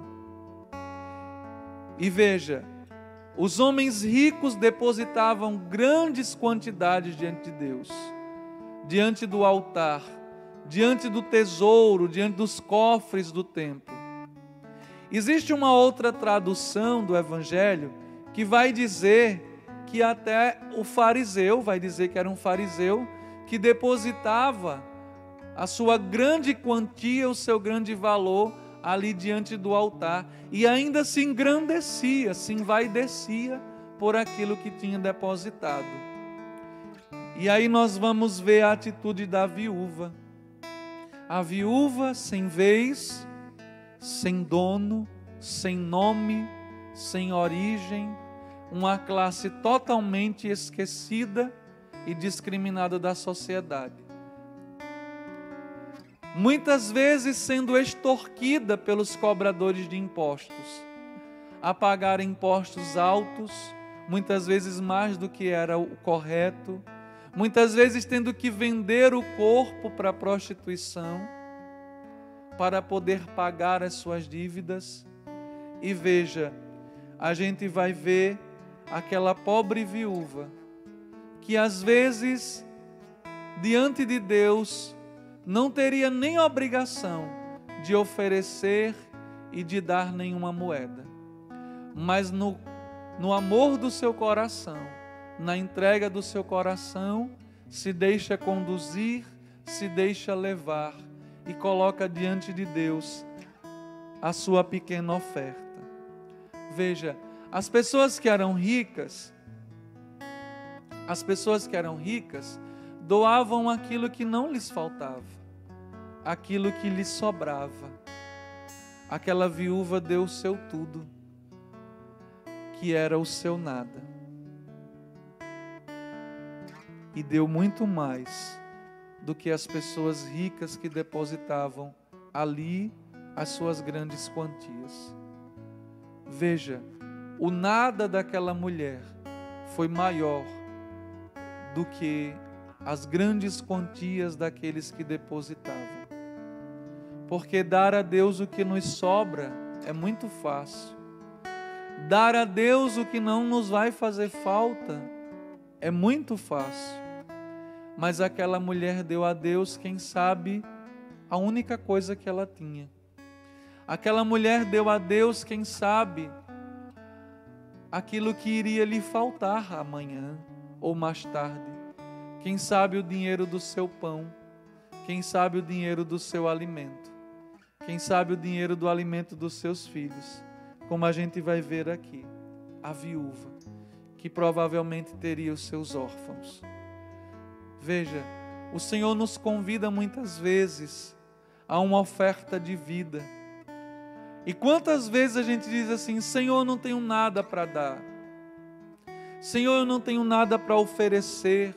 E veja, os homens ricos depositavam grandes quantidades diante de Deus, diante do altar, diante do tesouro, diante dos cofres do templo. Existe uma outra tradução do Evangelho que vai dizer que até o fariseu, vai dizer que era um fariseu, que depositava a sua grande quantia, o seu grande valor ali diante do altar, e ainda se engrandecia, se envaidecia por aquilo que tinha depositado. E aí nós vamos ver a atitude da viúva. A viúva sem vez, sem dono, sem nome, sem origem, uma classe totalmente esquecida e discriminada da sociedade. Muitas vezes sendo extorquida pelos cobradores de impostos, a pagar impostos altos, muitas vezes mais do que era o correto, muitas vezes tendo que vender o corpo para a prostituição, para poder pagar as suas dívidas. E veja, a gente vai ver aquela pobre viúva, que às vezes, diante de Deus, não teria nem obrigação de oferecer e de dar nenhuma moeda. Mas no amor do seu coração, na entrega do seu coração, se deixa conduzir, se deixa levar e coloca diante de Deus a sua pequena oferta. Veja, as pessoas que eram ricas, doavam aquilo que não lhes faltava, aquilo que lhes sobrava. Aquela viúva deu o seu tudo, que era o seu nada, e deu muito mais do que as pessoas ricas que depositavam ali as suas grandes quantias. Veja, o nada daquela mulher foi maior do que as grandes quantias daqueles que depositavam. Porque dar a Deus o que nos sobra é muito fácil. Dar a Deus o que não nos vai fazer falta é muito fácil. Mas aquela mulher deu a Deus, quem sabe, a única coisa que ela tinha. Aquela mulher deu a Deus, quem sabe, aquilo que iria lhe faltar amanhã ou mais tarde. Quem sabe o dinheiro do seu pão, Quem sabe o dinheiro do seu alimento. Quem sabe o dinheiro do alimento dos seus filhos. Como a gente vai ver aqui. A viúva, que provavelmente teria os seus órfãos. Veja, o Senhor nos convida muitas vezes a uma oferta de vida. E quantas vezes a gente diz assim: Senhor, eu não tenho nada para dar. Senhor, eu não tenho nada para oferecer.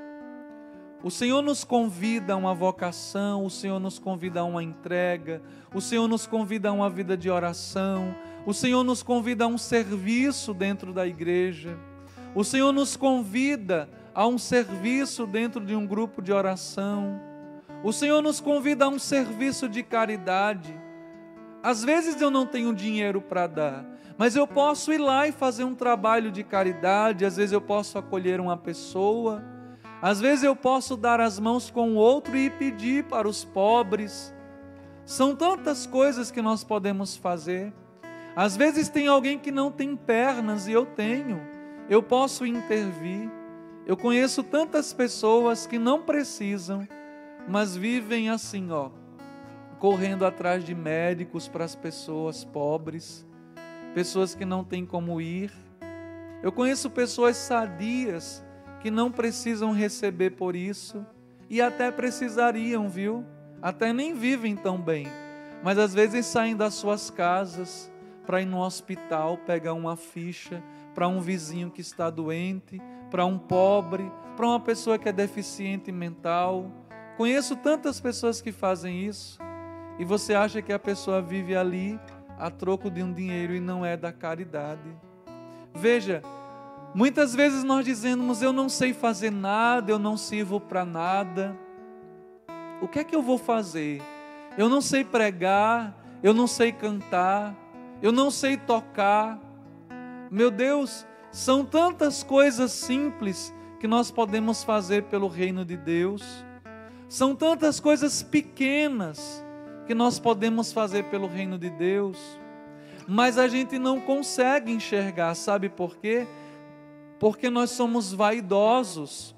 O Senhor nos convida a uma vocação, o Senhor nos convida a uma entrega, o Senhor nos convida a uma vida de oração, o Senhor nos convida a um serviço dentro da igreja, o Senhor nos convida a um serviço dentro de um grupo de oração, o Senhor nos convida a um serviço de caridade. Às vezes eu não tenho dinheiro para dar, mas eu posso ir lá e fazer um trabalho de caridade, às vezes eu posso acolher uma pessoa, às vezes eu posso dar as mãos com o outro e pedir para os pobres. São tantas coisas que nós podemos fazer. Às vezes tem alguém que não tem pernas e eu tenho. Eu posso intervir. Eu conheço tantas pessoas que não precisam, mas vivem assim, correndo atrás de médicos para as pessoas pobres, pessoas que não têm como ir. Eu conheço pessoas sadias que não precisam receber por isso, e até precisariam, viu? Até nem vivem tão bem, mas às vezes saem das suas casas para ir no hospital, pegar uma ficha para um vizinho que está doente, para um pobre, para uma pessoa que é deficiente mental. Conheço tantas pessoas que fazem isso, e você acha que a pessoa vive ali a troco de um dinheiro e não é da caridade. Veja, muitas vezes nós dizemos: eu não sei fazer nada, eu não sirvo para nada. O que é que eu vou fazer? Eu não sei pregar, eu não sei cantar, eu não sei tocar. Meu Deus, são tantas coisas simples que nós podemos fazer pelo reino de Deus. São tantas coisas pequenas que nós podemos fazer pelo reino de Deus. Mas a gente não consegue enxergar, sabe por quê? Porque nós somos vaidosos.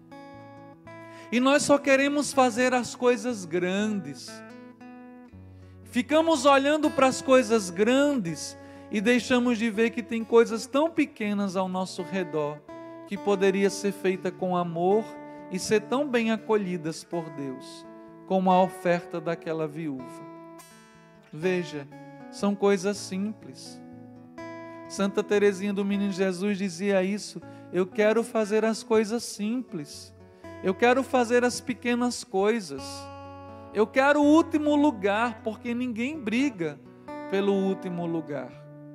E nós só queremos fazer as coisas grandes. Ficamos olhando para as coisas grandes e deixamos de ver que tem coisas tão pequenas ao nosso redor que poderia ser feita com amor e ser tão bem acolhidas por Deus, como a oferta daquela viúva. Veja, são coisas simples. Santa Teresinha do Menino Jesus dizia isso: eu quero fazer as coisas simples, eu quero fazer as pequenas coisas, eu quero o último lugar, porque ninguém briga pelo último lugar.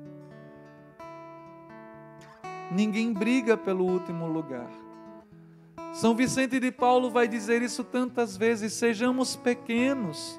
Ninguém briga pelo último lugar. São Vicente de Paulo vai dizer isso tantas vezes: sejamos pequenos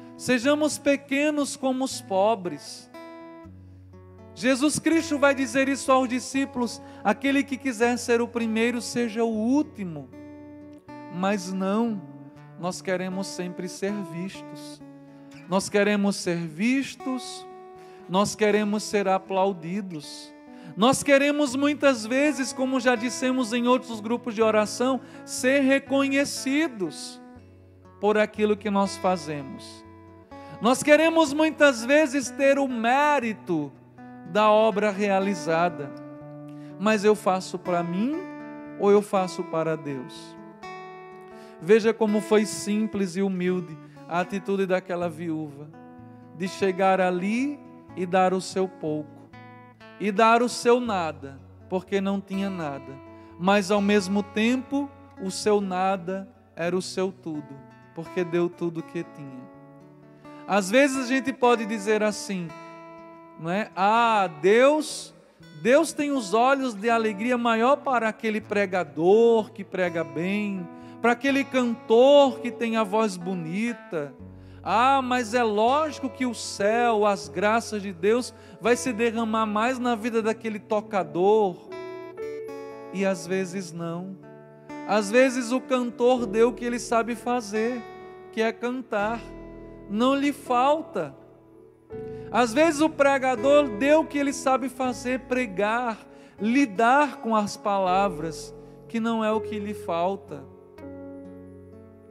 como os pobres. Jesus Cristo vai dizer isso aos discípulos: aquele que quiser ser o primeiro, seja o último. Mas não, nós queremos sempre ser vistos. Nós queremos ser vistos, nós queremos ser aplaudidos. Nós queremos muitas vezes, como já dissemos em outros grupos de oração, ser reconhecidos por aquilo que nós fazemos. Nós queremos muitas vezes ter o mérito da obra realizada. Mas eu faço para mim ou eu faço para Deus? Veja como foi simples e humilde a atitude daquela viúva, de chegar ali e dar o seu pouco, e dar o seu nada, porque não tinha nada, mas ao mesmo tempo o seu nada era o seu tudo, porque deu tudo o que tinha. Às vezes a gente pode dizer assim, não é? Deus tem os olhos de alegria maior para aquele pregador que prega bem, para aquele cantor que tem a voz bonita. Mas é lógico que o céu, as graças de Deus vai se derramar mais na vida daquele tocador. E às vezes não. Às vezes o cantor deu o que ele sabe fazer, que é cantar. Não lhe falta. Às vezes o pregador deu o que ele sabe fazer, pregar, lidar com as palavras, que não é o que lhe falta.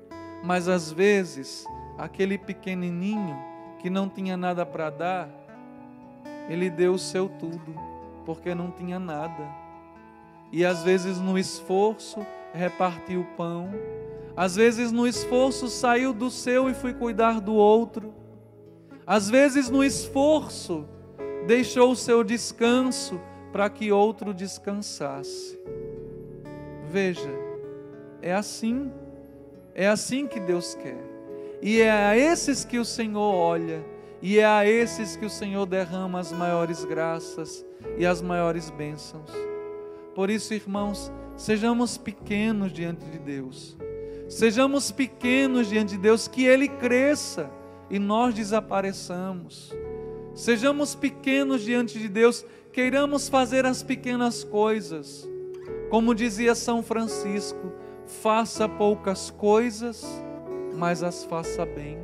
Mas às vezes, aquele pequenininho que não tinha nada para dar, ele deu o seu tudo, porque não tinha nada. E às vezes no esforço repartiu o pão, às vezes no esforço saiu do seu e foi cuidar do outro, às vezes no esforço deixou o seu descanso para que outro descansasse. Veja, é assim que Deus quer. E é a esses que o Senhor olha, e é a esses que o Senhor derrama as maiores graças e as maiores bênçãos. Por isso, irmãos, sejamos pequenos diante de Deus. Sejamos pequenos diante de Deus, que Ele cresça e nós desapareçamos. Sejamos pequenos diante de Deus, queiramos fazer as pequenas coisas. Como dizia São Francisco, faça poucas coisas, mas as faça bem.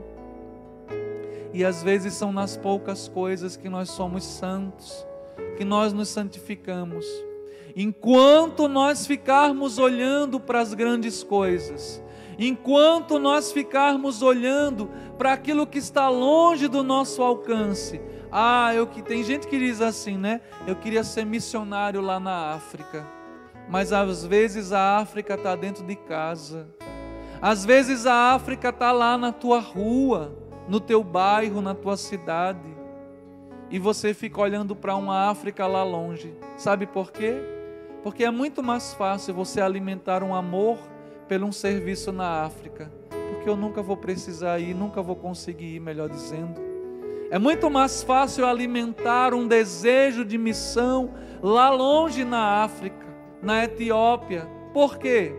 E às vezes são nas poucas coisas que nós somos santos, que nós nos santificamos. Enquanto nós ficarmos olhando para as grandes coisas, enquanto nós ficarmos olhando para aquilo que está longe do nosso alcance, tem gente que diz assim, né? Eu queria ser missionário lá na África. Mas às vezes a África está dentro de casa. Às vezes a África está lá na tua rua, no teu bairro, na tua cidade. E você fica olhando para uma África lá longe. Sabe por quê? Porque é muito mais fácil você alimentar um amor pelo um serviço na África. Porque eu nunca vou precisar ir, nunca vou conseguir ir, melhor dizendo. É muito mais fácil alimentar um desejo de missão lá longe na África, na Etiópia. Por quê?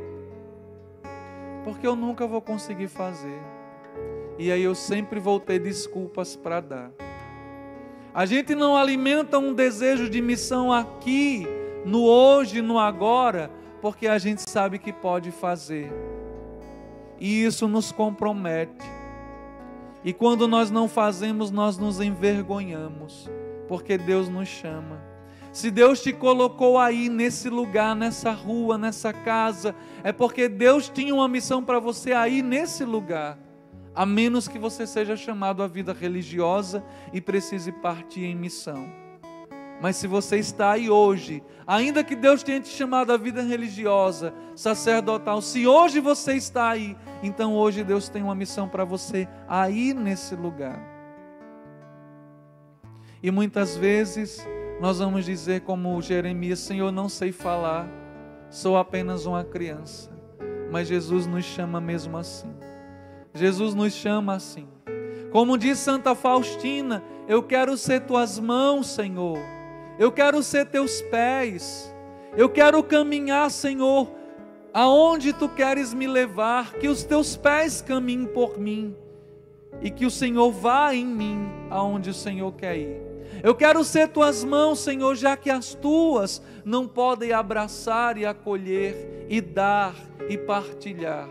Porque eu nunca vou conseguir fazer. E aí eu sempre vou ter desculpas para dar. A gente não alimenta um desejo de missão aqui, no hoje, no agora, porque a gente sabe que pode fazer. E isso nos compromete. E quando nós não fazemos, nós nos envergonhamos, porque Deus nos chama. Se Deus te colocou aí, nesse lugar, nessa rua, nessa casa, é porque Deus tinha uma missão para você aí nesse lugar. A menos que você seja chamado à vida religiosa e precise partir em missão. Mas se você está aí hoje, ainda que Deus tenha te chamado à vida religiosa, sacerdotal, se hoje você está aí, então hoje Deus tem uma missão para você aí nesse lugar. E muitas vezes nós vamos dizer como Jeremias, Senhor, eu não sei falar, sou apenas uma criança. Mas Jesus nos chama mesmo assim. Jesus nos chama assim. Como diz Santa Faustina, eu quero ser tuas mãos, Senhor. Eu quero ser teus pés. Eu quero caminhar, Senhor, aonde tu queres me levar. Que os teus pés caminhem por mim. E que o Senhor vá em mim, aonde o Senhor quer ir. Eu quero ser tuas mãos, Senhor, já que as tuas não podem abraçar e acolher, e dar e partilhar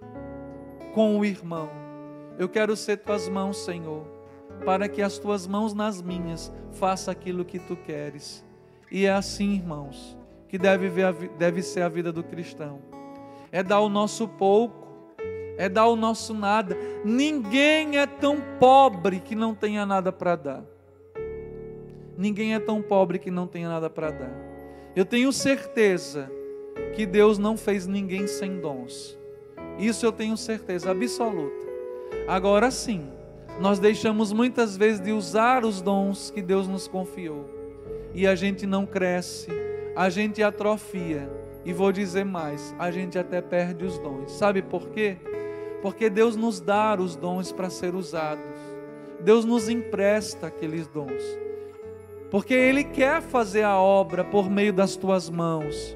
com o irmão. Eu quero ser tuas mãos, Senhor, para que as tuas mãos nas minhas façam aquilo que tu queres. E é assim, irmãos, que deve ser a vida do cristão. É dar o nosso pouco, é dar o nosso nada. Ninguém é tão pobre que não tenha nada para dar. Ninguém é tão pobre que não tenha nada para dar. Eu tenho certeza que Deus não fez ninguém sem dons. Isso eu tenho certeza absoluta. Agora sim, nós deixamos muitas vezes de usar os dons que Deus nos confiou. E a gente não cresce, a gente atrofia. E vou dizer mais, a gente até perde os dons. Sabe por quê? Porque Deus nos dá os dons para ser usados. Deus nos empresta aqueles dons. Porque Ele quer fazer a obra por meio das tuas mãos.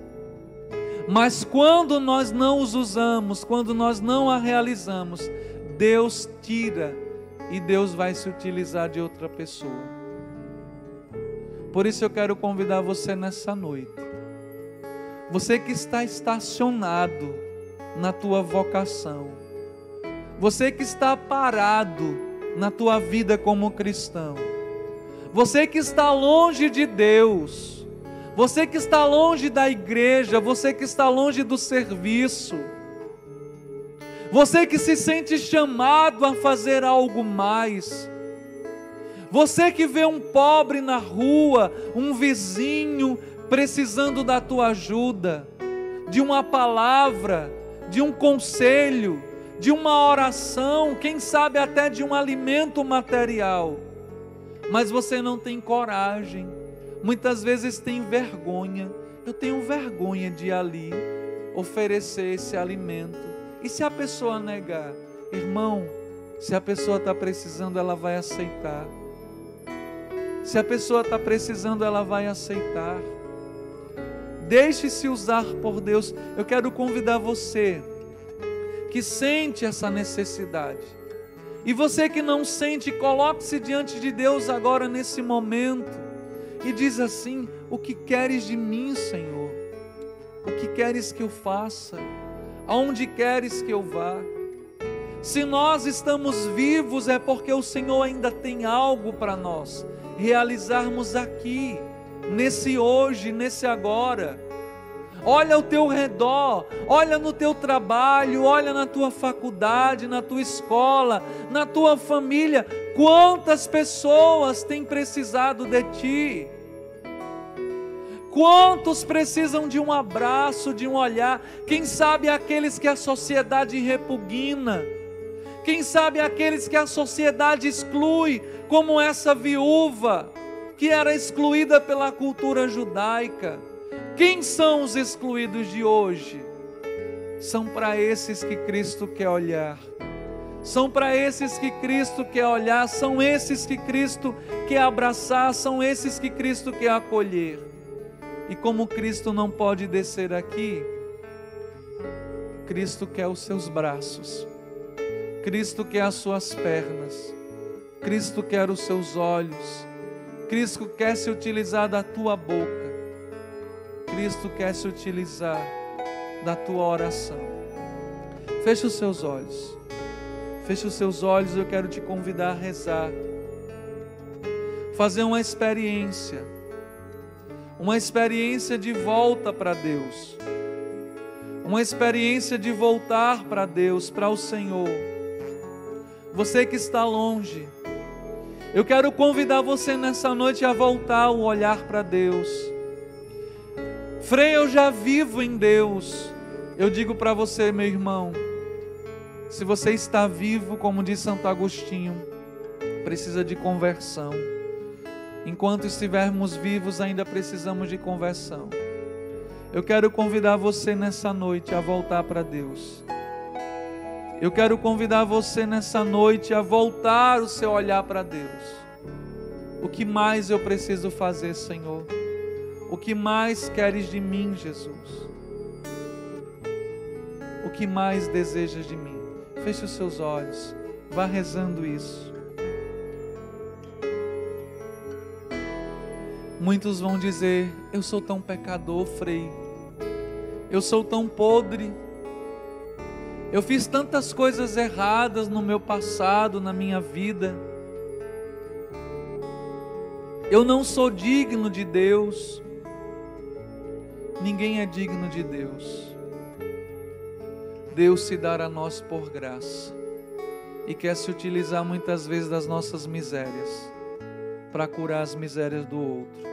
Mas quando nós não os usamos, quando nós não a realizamos, Deus tira e Deus vai se utilizar de outra pessoa. Por isso eu quero convidar você nessa noite. Você que está estacionado na tua vocação. Você que está parado na tua vida como cristão. Você que está longe de Deus, você que está longe da igreja, você que está longe do serviço, Você que se sente chamado a fazer algo mais. Você que vê um pobre na rua, um vizinho precisando da tua ajuda, de uma palavra, de um conselho, de uma oração, quem sabe até de um alimento material. Mas você não tem coragem, muitas vezes tem vergonha. Eu tenho vergonha de ir ali oferecer esse alimento. E se a pessoa negar? Irmão, se a pessoa está precisando, ela vai aceitar. Se a pessoa está precisando, ela vai aceitar. Deixe-se usar por Deus. Eu quero convidar você que sente essa necessidade. E você que não sente, coloque-se diante de Deus agora nesse momento e diz assim: o que queres de mim, Senhor? O que queres que eu faça? Aonde queres que eu vá? Se nós estamos vivos é porque o Senhor ainda tem algo para nós realizarmos aqui, nesse hoje, nesse agora. Olha ao teu redor, olha no teu trabalho, olha na tua faculdade, na tua escola, na tua família. Quantas pessoas têm precisado de ti? Quantos precisam de um abraço, de um olhar? Quem sabe aqueles que a sociedade repugna? Quem sabe aqueles que a sociedade exclui, como essa viúva que era excluída pela cultura judaica? Quem são os excluídos de hoje? São para esses que Cristo quer olhar. São para esses que Cristo quer olhar, são esses que Cristo quer abraçar, são esses que Cristo quer acolher. E como Cristo não pode descer aqui, Cristo quer os seus braços, Cristo quer as suas pernas, Cristo quer os seus olhos, Cristo quer se utilizar da tua boca, Cristo quer se utilizar da tua oração. Feche os seus olhos. Feche os seus olhos, eu quero te convidar a rezar. Fazer uma experiência de volta para Deus. Uma experiência de voltar para Deus, para o Senhor. Você que está longe, eu quero convidar você nessa noite a voltar o olhar para Deus. Frei, eu já vivo em Deus. Eu digo para você, meu irmão, se você está vivo, como diz Santo Agostinho, precisa de conversão. Enquanto estivermos vivos, ainda precisamos de conversão. Eu quero convidar você nessa noite a voltar para Deus. Eu quero convidar você nessa noite a voltar o seu olhar para Deus. O que mais eu preciso fazer, Senhor? O que mais queres de mim, Jesus? O que mais desejas de mim? Feche os seus olhos, vá rezando isso. Muitos vão dizer: eu sou tão pecador, Frei, eu sou tão podre, eu fiz tantas coisas erradas no meu passado, na minha vida, eu não sou digno de Deus. Ninguém é digno de Deus. Deus se dá a nós por graça e quer se utilizar muitas vezes das nossas misérias para curar as misérias do outro.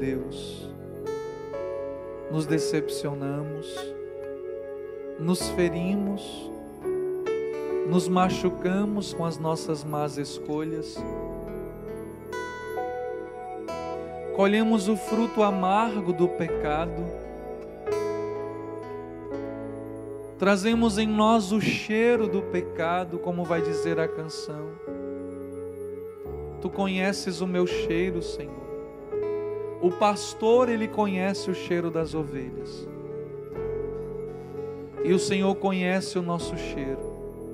Deus, nos decepcionamos, nos ferimos, nos machucamos com as nossas más escolhas, colhemos o fruto amargo do pecado, trazemos em nós o cheiro do pecado, como vai dizer a canção. Tu conheces o meu cheiro, Senhor. O pastor, ele conhece o cheiro das ovelhas. E o Senhor conhece o nosso cheiro.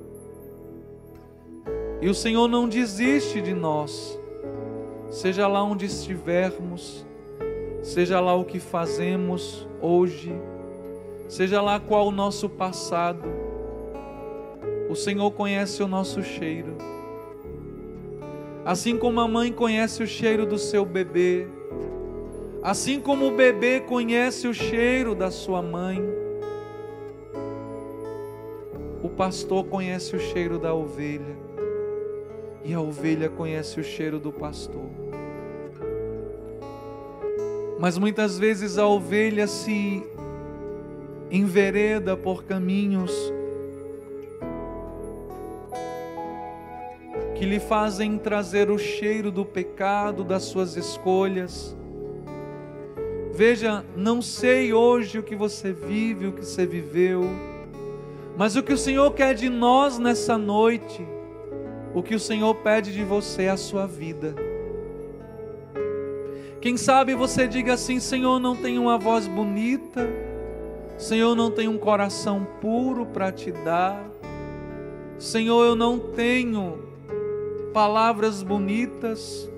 E o Senhor não desiste de nós. Seja lá onde estivermos, seja lá o que fazemos hoje, seja lá qual o nosso passado, o Senhor conhece o nosso cheiro. Assim como a mãe conhece o cheiro do seu bebê, assim como o bebê conhece o cheiro da sua mãe, o pastor conhece o cheiro da ovelha, e a ovelha conhece o cheiro do pastor. Mas muitas vezes a ovelha se envereda por caminhos que lhe fazem trazer o cheiro do pecado, das suas escolhas. Veja, não sei hoje o que você vive, o que você viveu, mas o que o Senhor quer de nós nessa noite, o que o Senhor pede de você é a sua vida. Quem sabe você diga assim: Senhor, não tenho uma voz bonita, Senhor, não tenho um coração puro para te dar, Senhor, eu não tenho palavras bonitas,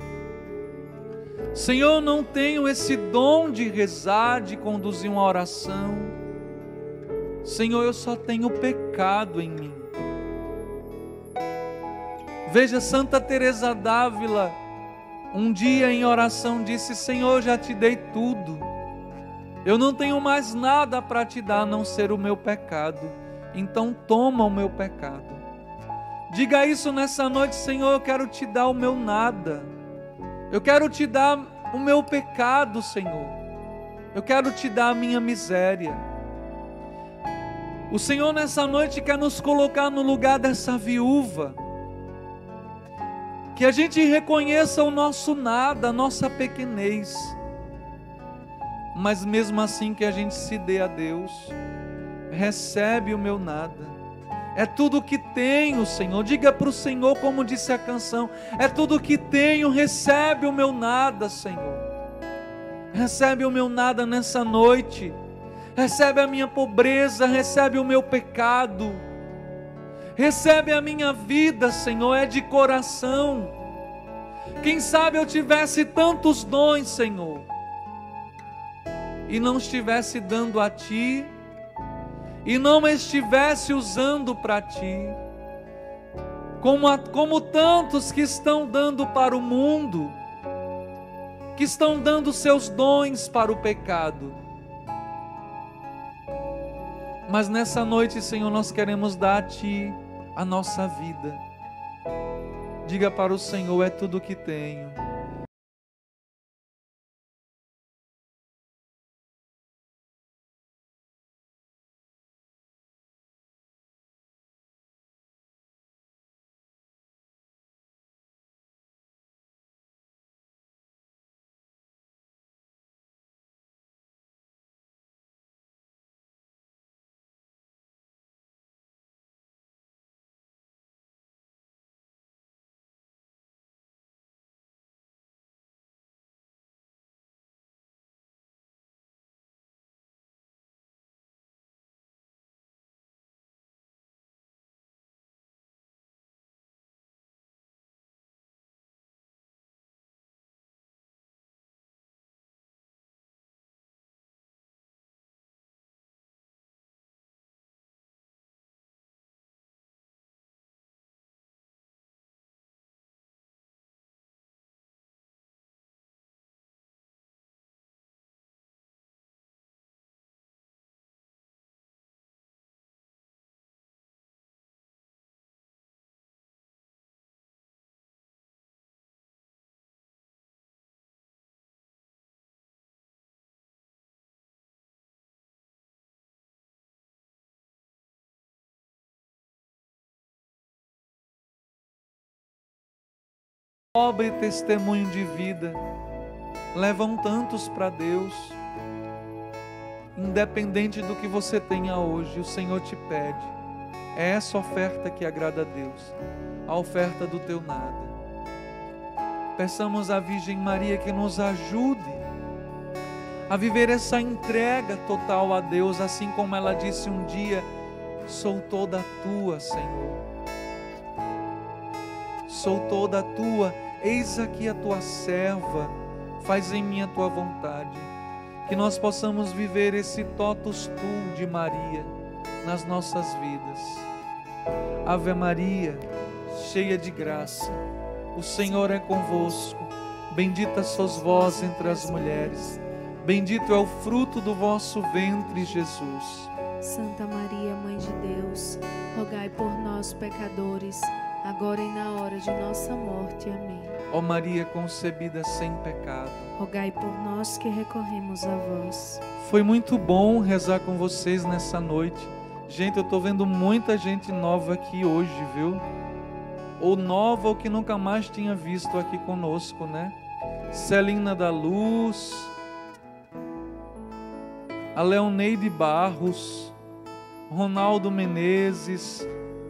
Senhor, eu não tenho esse dom de rezar, de conduzir uma oração, Senhor, eu só tenho pecado em mim. Veja, Santa Teresa d'Ávila, um dia em oração disse: Senhor, eu já te dei tudo, eu não tenho mais nada para te dar a não ser o meu pecado, então toma o meu pecado. Diga isso nessa noite: Senhor, eu quero te dar o meu nada, eu quero te dar o meu pecado, Senhor, eu quero te dar a minha miséria. O Senhor nessa noite quer nos colocar no lugar dessa viúva, que a gente reconheça o nosso nada, a nossa pequenez, mas mesmo assim que a gente se dê a Deus. Recebe o meu nada, é tudo que tenho, Senhor. Diga para o Senhor, como disse a canção: é tudo que tenho, recebe o meu nada, Senhor. Recebe o meu nada nessa noite, recebe a minha pobreza, recebe o meu pecado, recebe a minha vida, Senhor, é de coração. Quem sabe eu tivesse tantos dons, Senhor, e não estivesse dando a Ti, e não estivesse usando para Ti, como tantos que estão dando para o mundo, que estão dando seus dons para o pecado. Mas nessa noite, Senhor, nós queremos dar a Ti a nossa vida. Diga para o Senhor: é tudo que tenho. obra e testemunho de vida, levam tantos para Deus. Independente do que você tenha hoje, o Senhor te pede. É essa oferta que agrada a Deus, a oferta do teu nada. Peçamos à Virgem Maria que nos ajude a viver essa entrega total a Deus, assim como ela disse um dia: sou toda tua, Senhor. Sou toda tua, eis aqui a tua serva, faz em mim a tua vontade. Que nós possamos viver esse totus tu de Maria nas nossas vidas. Ave Maria, cheia de graça, o Senhor é convosco. Bendita sois vós entre as mulheres, bendito é o fruto do vosso ventre, Jesus. Santa Maria, Mãe de Deus, rogai por nós, pecadores, agora e na hora de nossa morte. Amém. Ó Maria concebida sem pecado, rogai por nós que recorremos a vós. Foi muito bom rezar com vocês nessa noite. Gente, eu estou vendo muita gente nova aqui hoje, viu? Ou nova ou que nunca mais tinha visto aqui conosco, né? Celina da Luz, a Leoneide Barros, Ronaldo Menezes,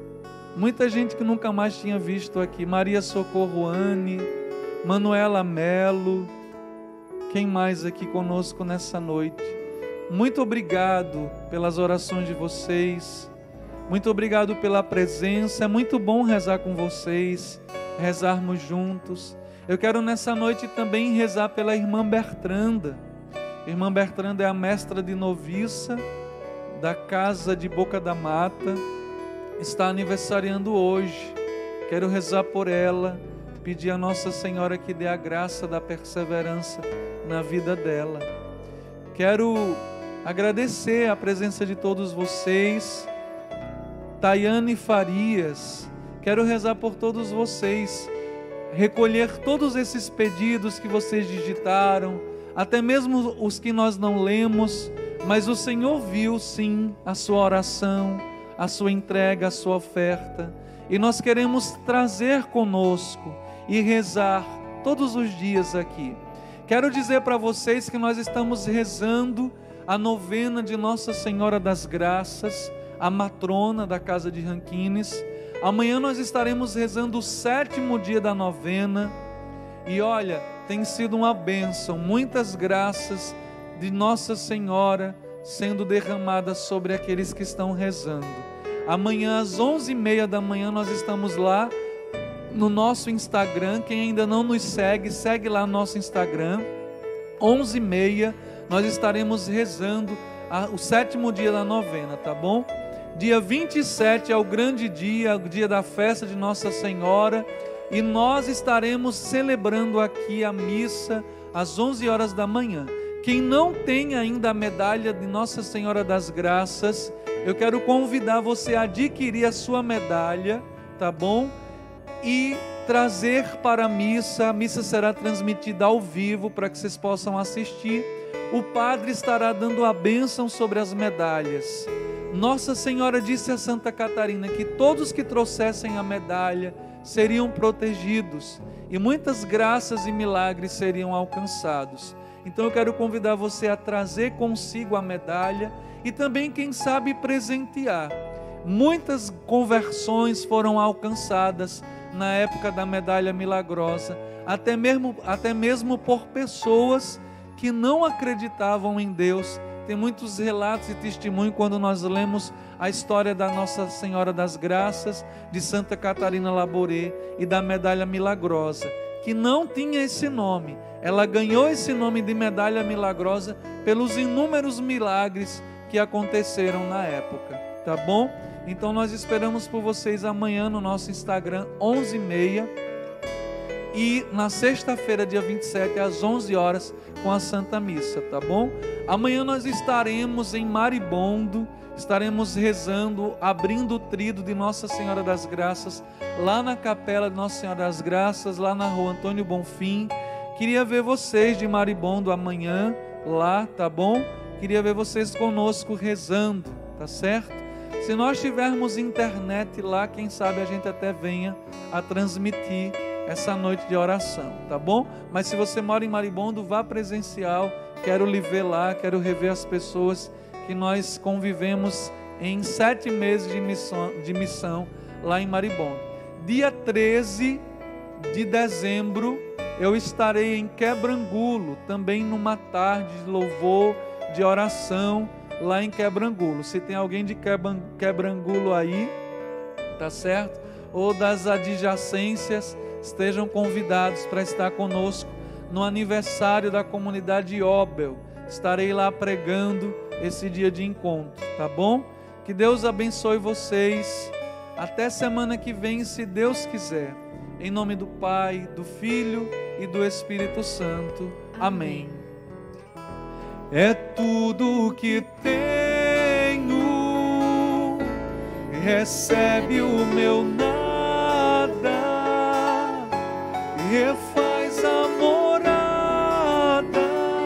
muita gente que nunca mais tinha visto aqui. Maria Socorro Anne, Manuela Melo, quem mais aqui conosco nessa noite? Muito obrigado pelas orações de vocês, muito obrigado pela presença. É muito bom rezar com vocês, rezarmos juntos. Eu quero nessa noite também rezar pela irmã Bertranda. Irmã Bertranda é a mestra de noviça da Casa de Boca da Mata, está aniversariando hoje. Quero rezar por ela, pedir a Nossa Senhora que dê a graça da perseverança na vida dela. Quero agradecer a presença de todos vocês. Tayane Farias, quero rezar por todos vocês, recolher todos esses pedidos que vocês digitaram, até mesmo os que nós não lemos, mas o Senhor viu sim a sua oração, a sua entrega, a sua oferta, e nós queremos trazer conosco e rezar todos os dias aqui. Quero dizer para vocês que nós estamos rezando a novena de Nossa Senhora das Graças, a matrona da Casa de Ranquines. Amanhã nós estaremos rezando o 7º dia da novena, e olha, tem sido uma bênção, muitas graças de Nossa Senhora sendo derramadas sobre aqueles que estão rezando. Amanhã às 11h30 da manhã nós estamos lá no nosso Instagram. Quem ainda não nos segue, segue lá no nosso Instagram. 11h30 nós estaremos rezando o 7º dia da novena, tá bom? Dia 27 é o grande dia, o dia da festa de Nossa Senhora, e nós estaremos celebrando aqui a missa às 11 horas da manhã. Quem não tem ainda a medalha de Nossa Senhora das Graças, eu quero convidar você a adquirir a sua medalha, tá bom? E trazer para a missa. A missa será transmitida ao vivo para que vocês possam assistir. O padre estará dando a bênção sobre as medalhas. Nossa Senhora disse a Santa Catarina que todos que trouxessem a medalha seriam protegidos e muitas graças e milagres seriam alcançados. Então eu quero convidar você a trazer consigo a medalha e também, quem sabe, presentear. Muitas conversões foram alcançadas na época da medalha milagrosa, até mesmo por pessoas que não acreditavam em Deus. Tem muitos relatos e testemunhos quando nós lemos a história da Nossa Senhora das Graças, de Santa Catarina Labouré e da medalha milagrosa, que não tinha esse nome. Ela ganhou esse nome de medalha milagrosa pelos inúmeros milagres que aconteceram na época, tá bom? Então nós esperamos por vocês amanhã no nosso Instagram, 11h30, e na sexta-feira, dia 27, às 11 horas, com a Santa Missa, tá bom? Amanhã nós estaremos em Maribondo, estaremos rezando, abrindo o tríduo de Nossa Senhora das Graças, lá na Capela de Nossa Senhora das Graças, lá na Rua Antônio Bonfim. Queria ver vocês de Maribondo amanhã, lá, tá bom? Queria ver vocês conosco rezando, tá certo? Se nós tivermos internet lá, quem sabe a gente até venha a transmitir essa noite de oração, tá bom? Mas se você mora em Maribondo, vá presencial. Quero lhe ver lá, quero rever as pessoas que nós convivemos em 7 meses de missão lá em Maribondo. Dia 13 de dezembro, eu estarei em Quebrangulo, também numa tarde de louvor, de oração, lá em Quebrangulo. Se tem alguém de Quebrangulo aí, tá certo? Ou das adjacências, estejam convidados para estar conosco no aniversário da comunidade Obel. Estarei lá pregando esse dia de encontro, tá bom? Que Deus abençoe vocês. Até semana que vem, se Deus quiser. Em nome do Pai, do Filho e do Espírito Santo. Amém. É tudo o que tenho, recebe o meu nada, refaz a morada,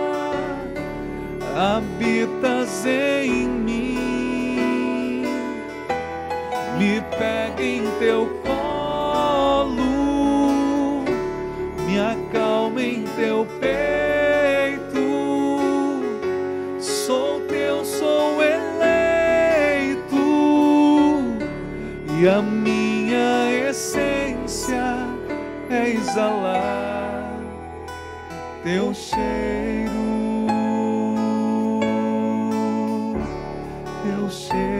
habitas em mim, me pega em teu colo, me acalma em teu peito. Sou teu, sou eleito, e a minha essência é exalar teu cheiro, teu cheiro.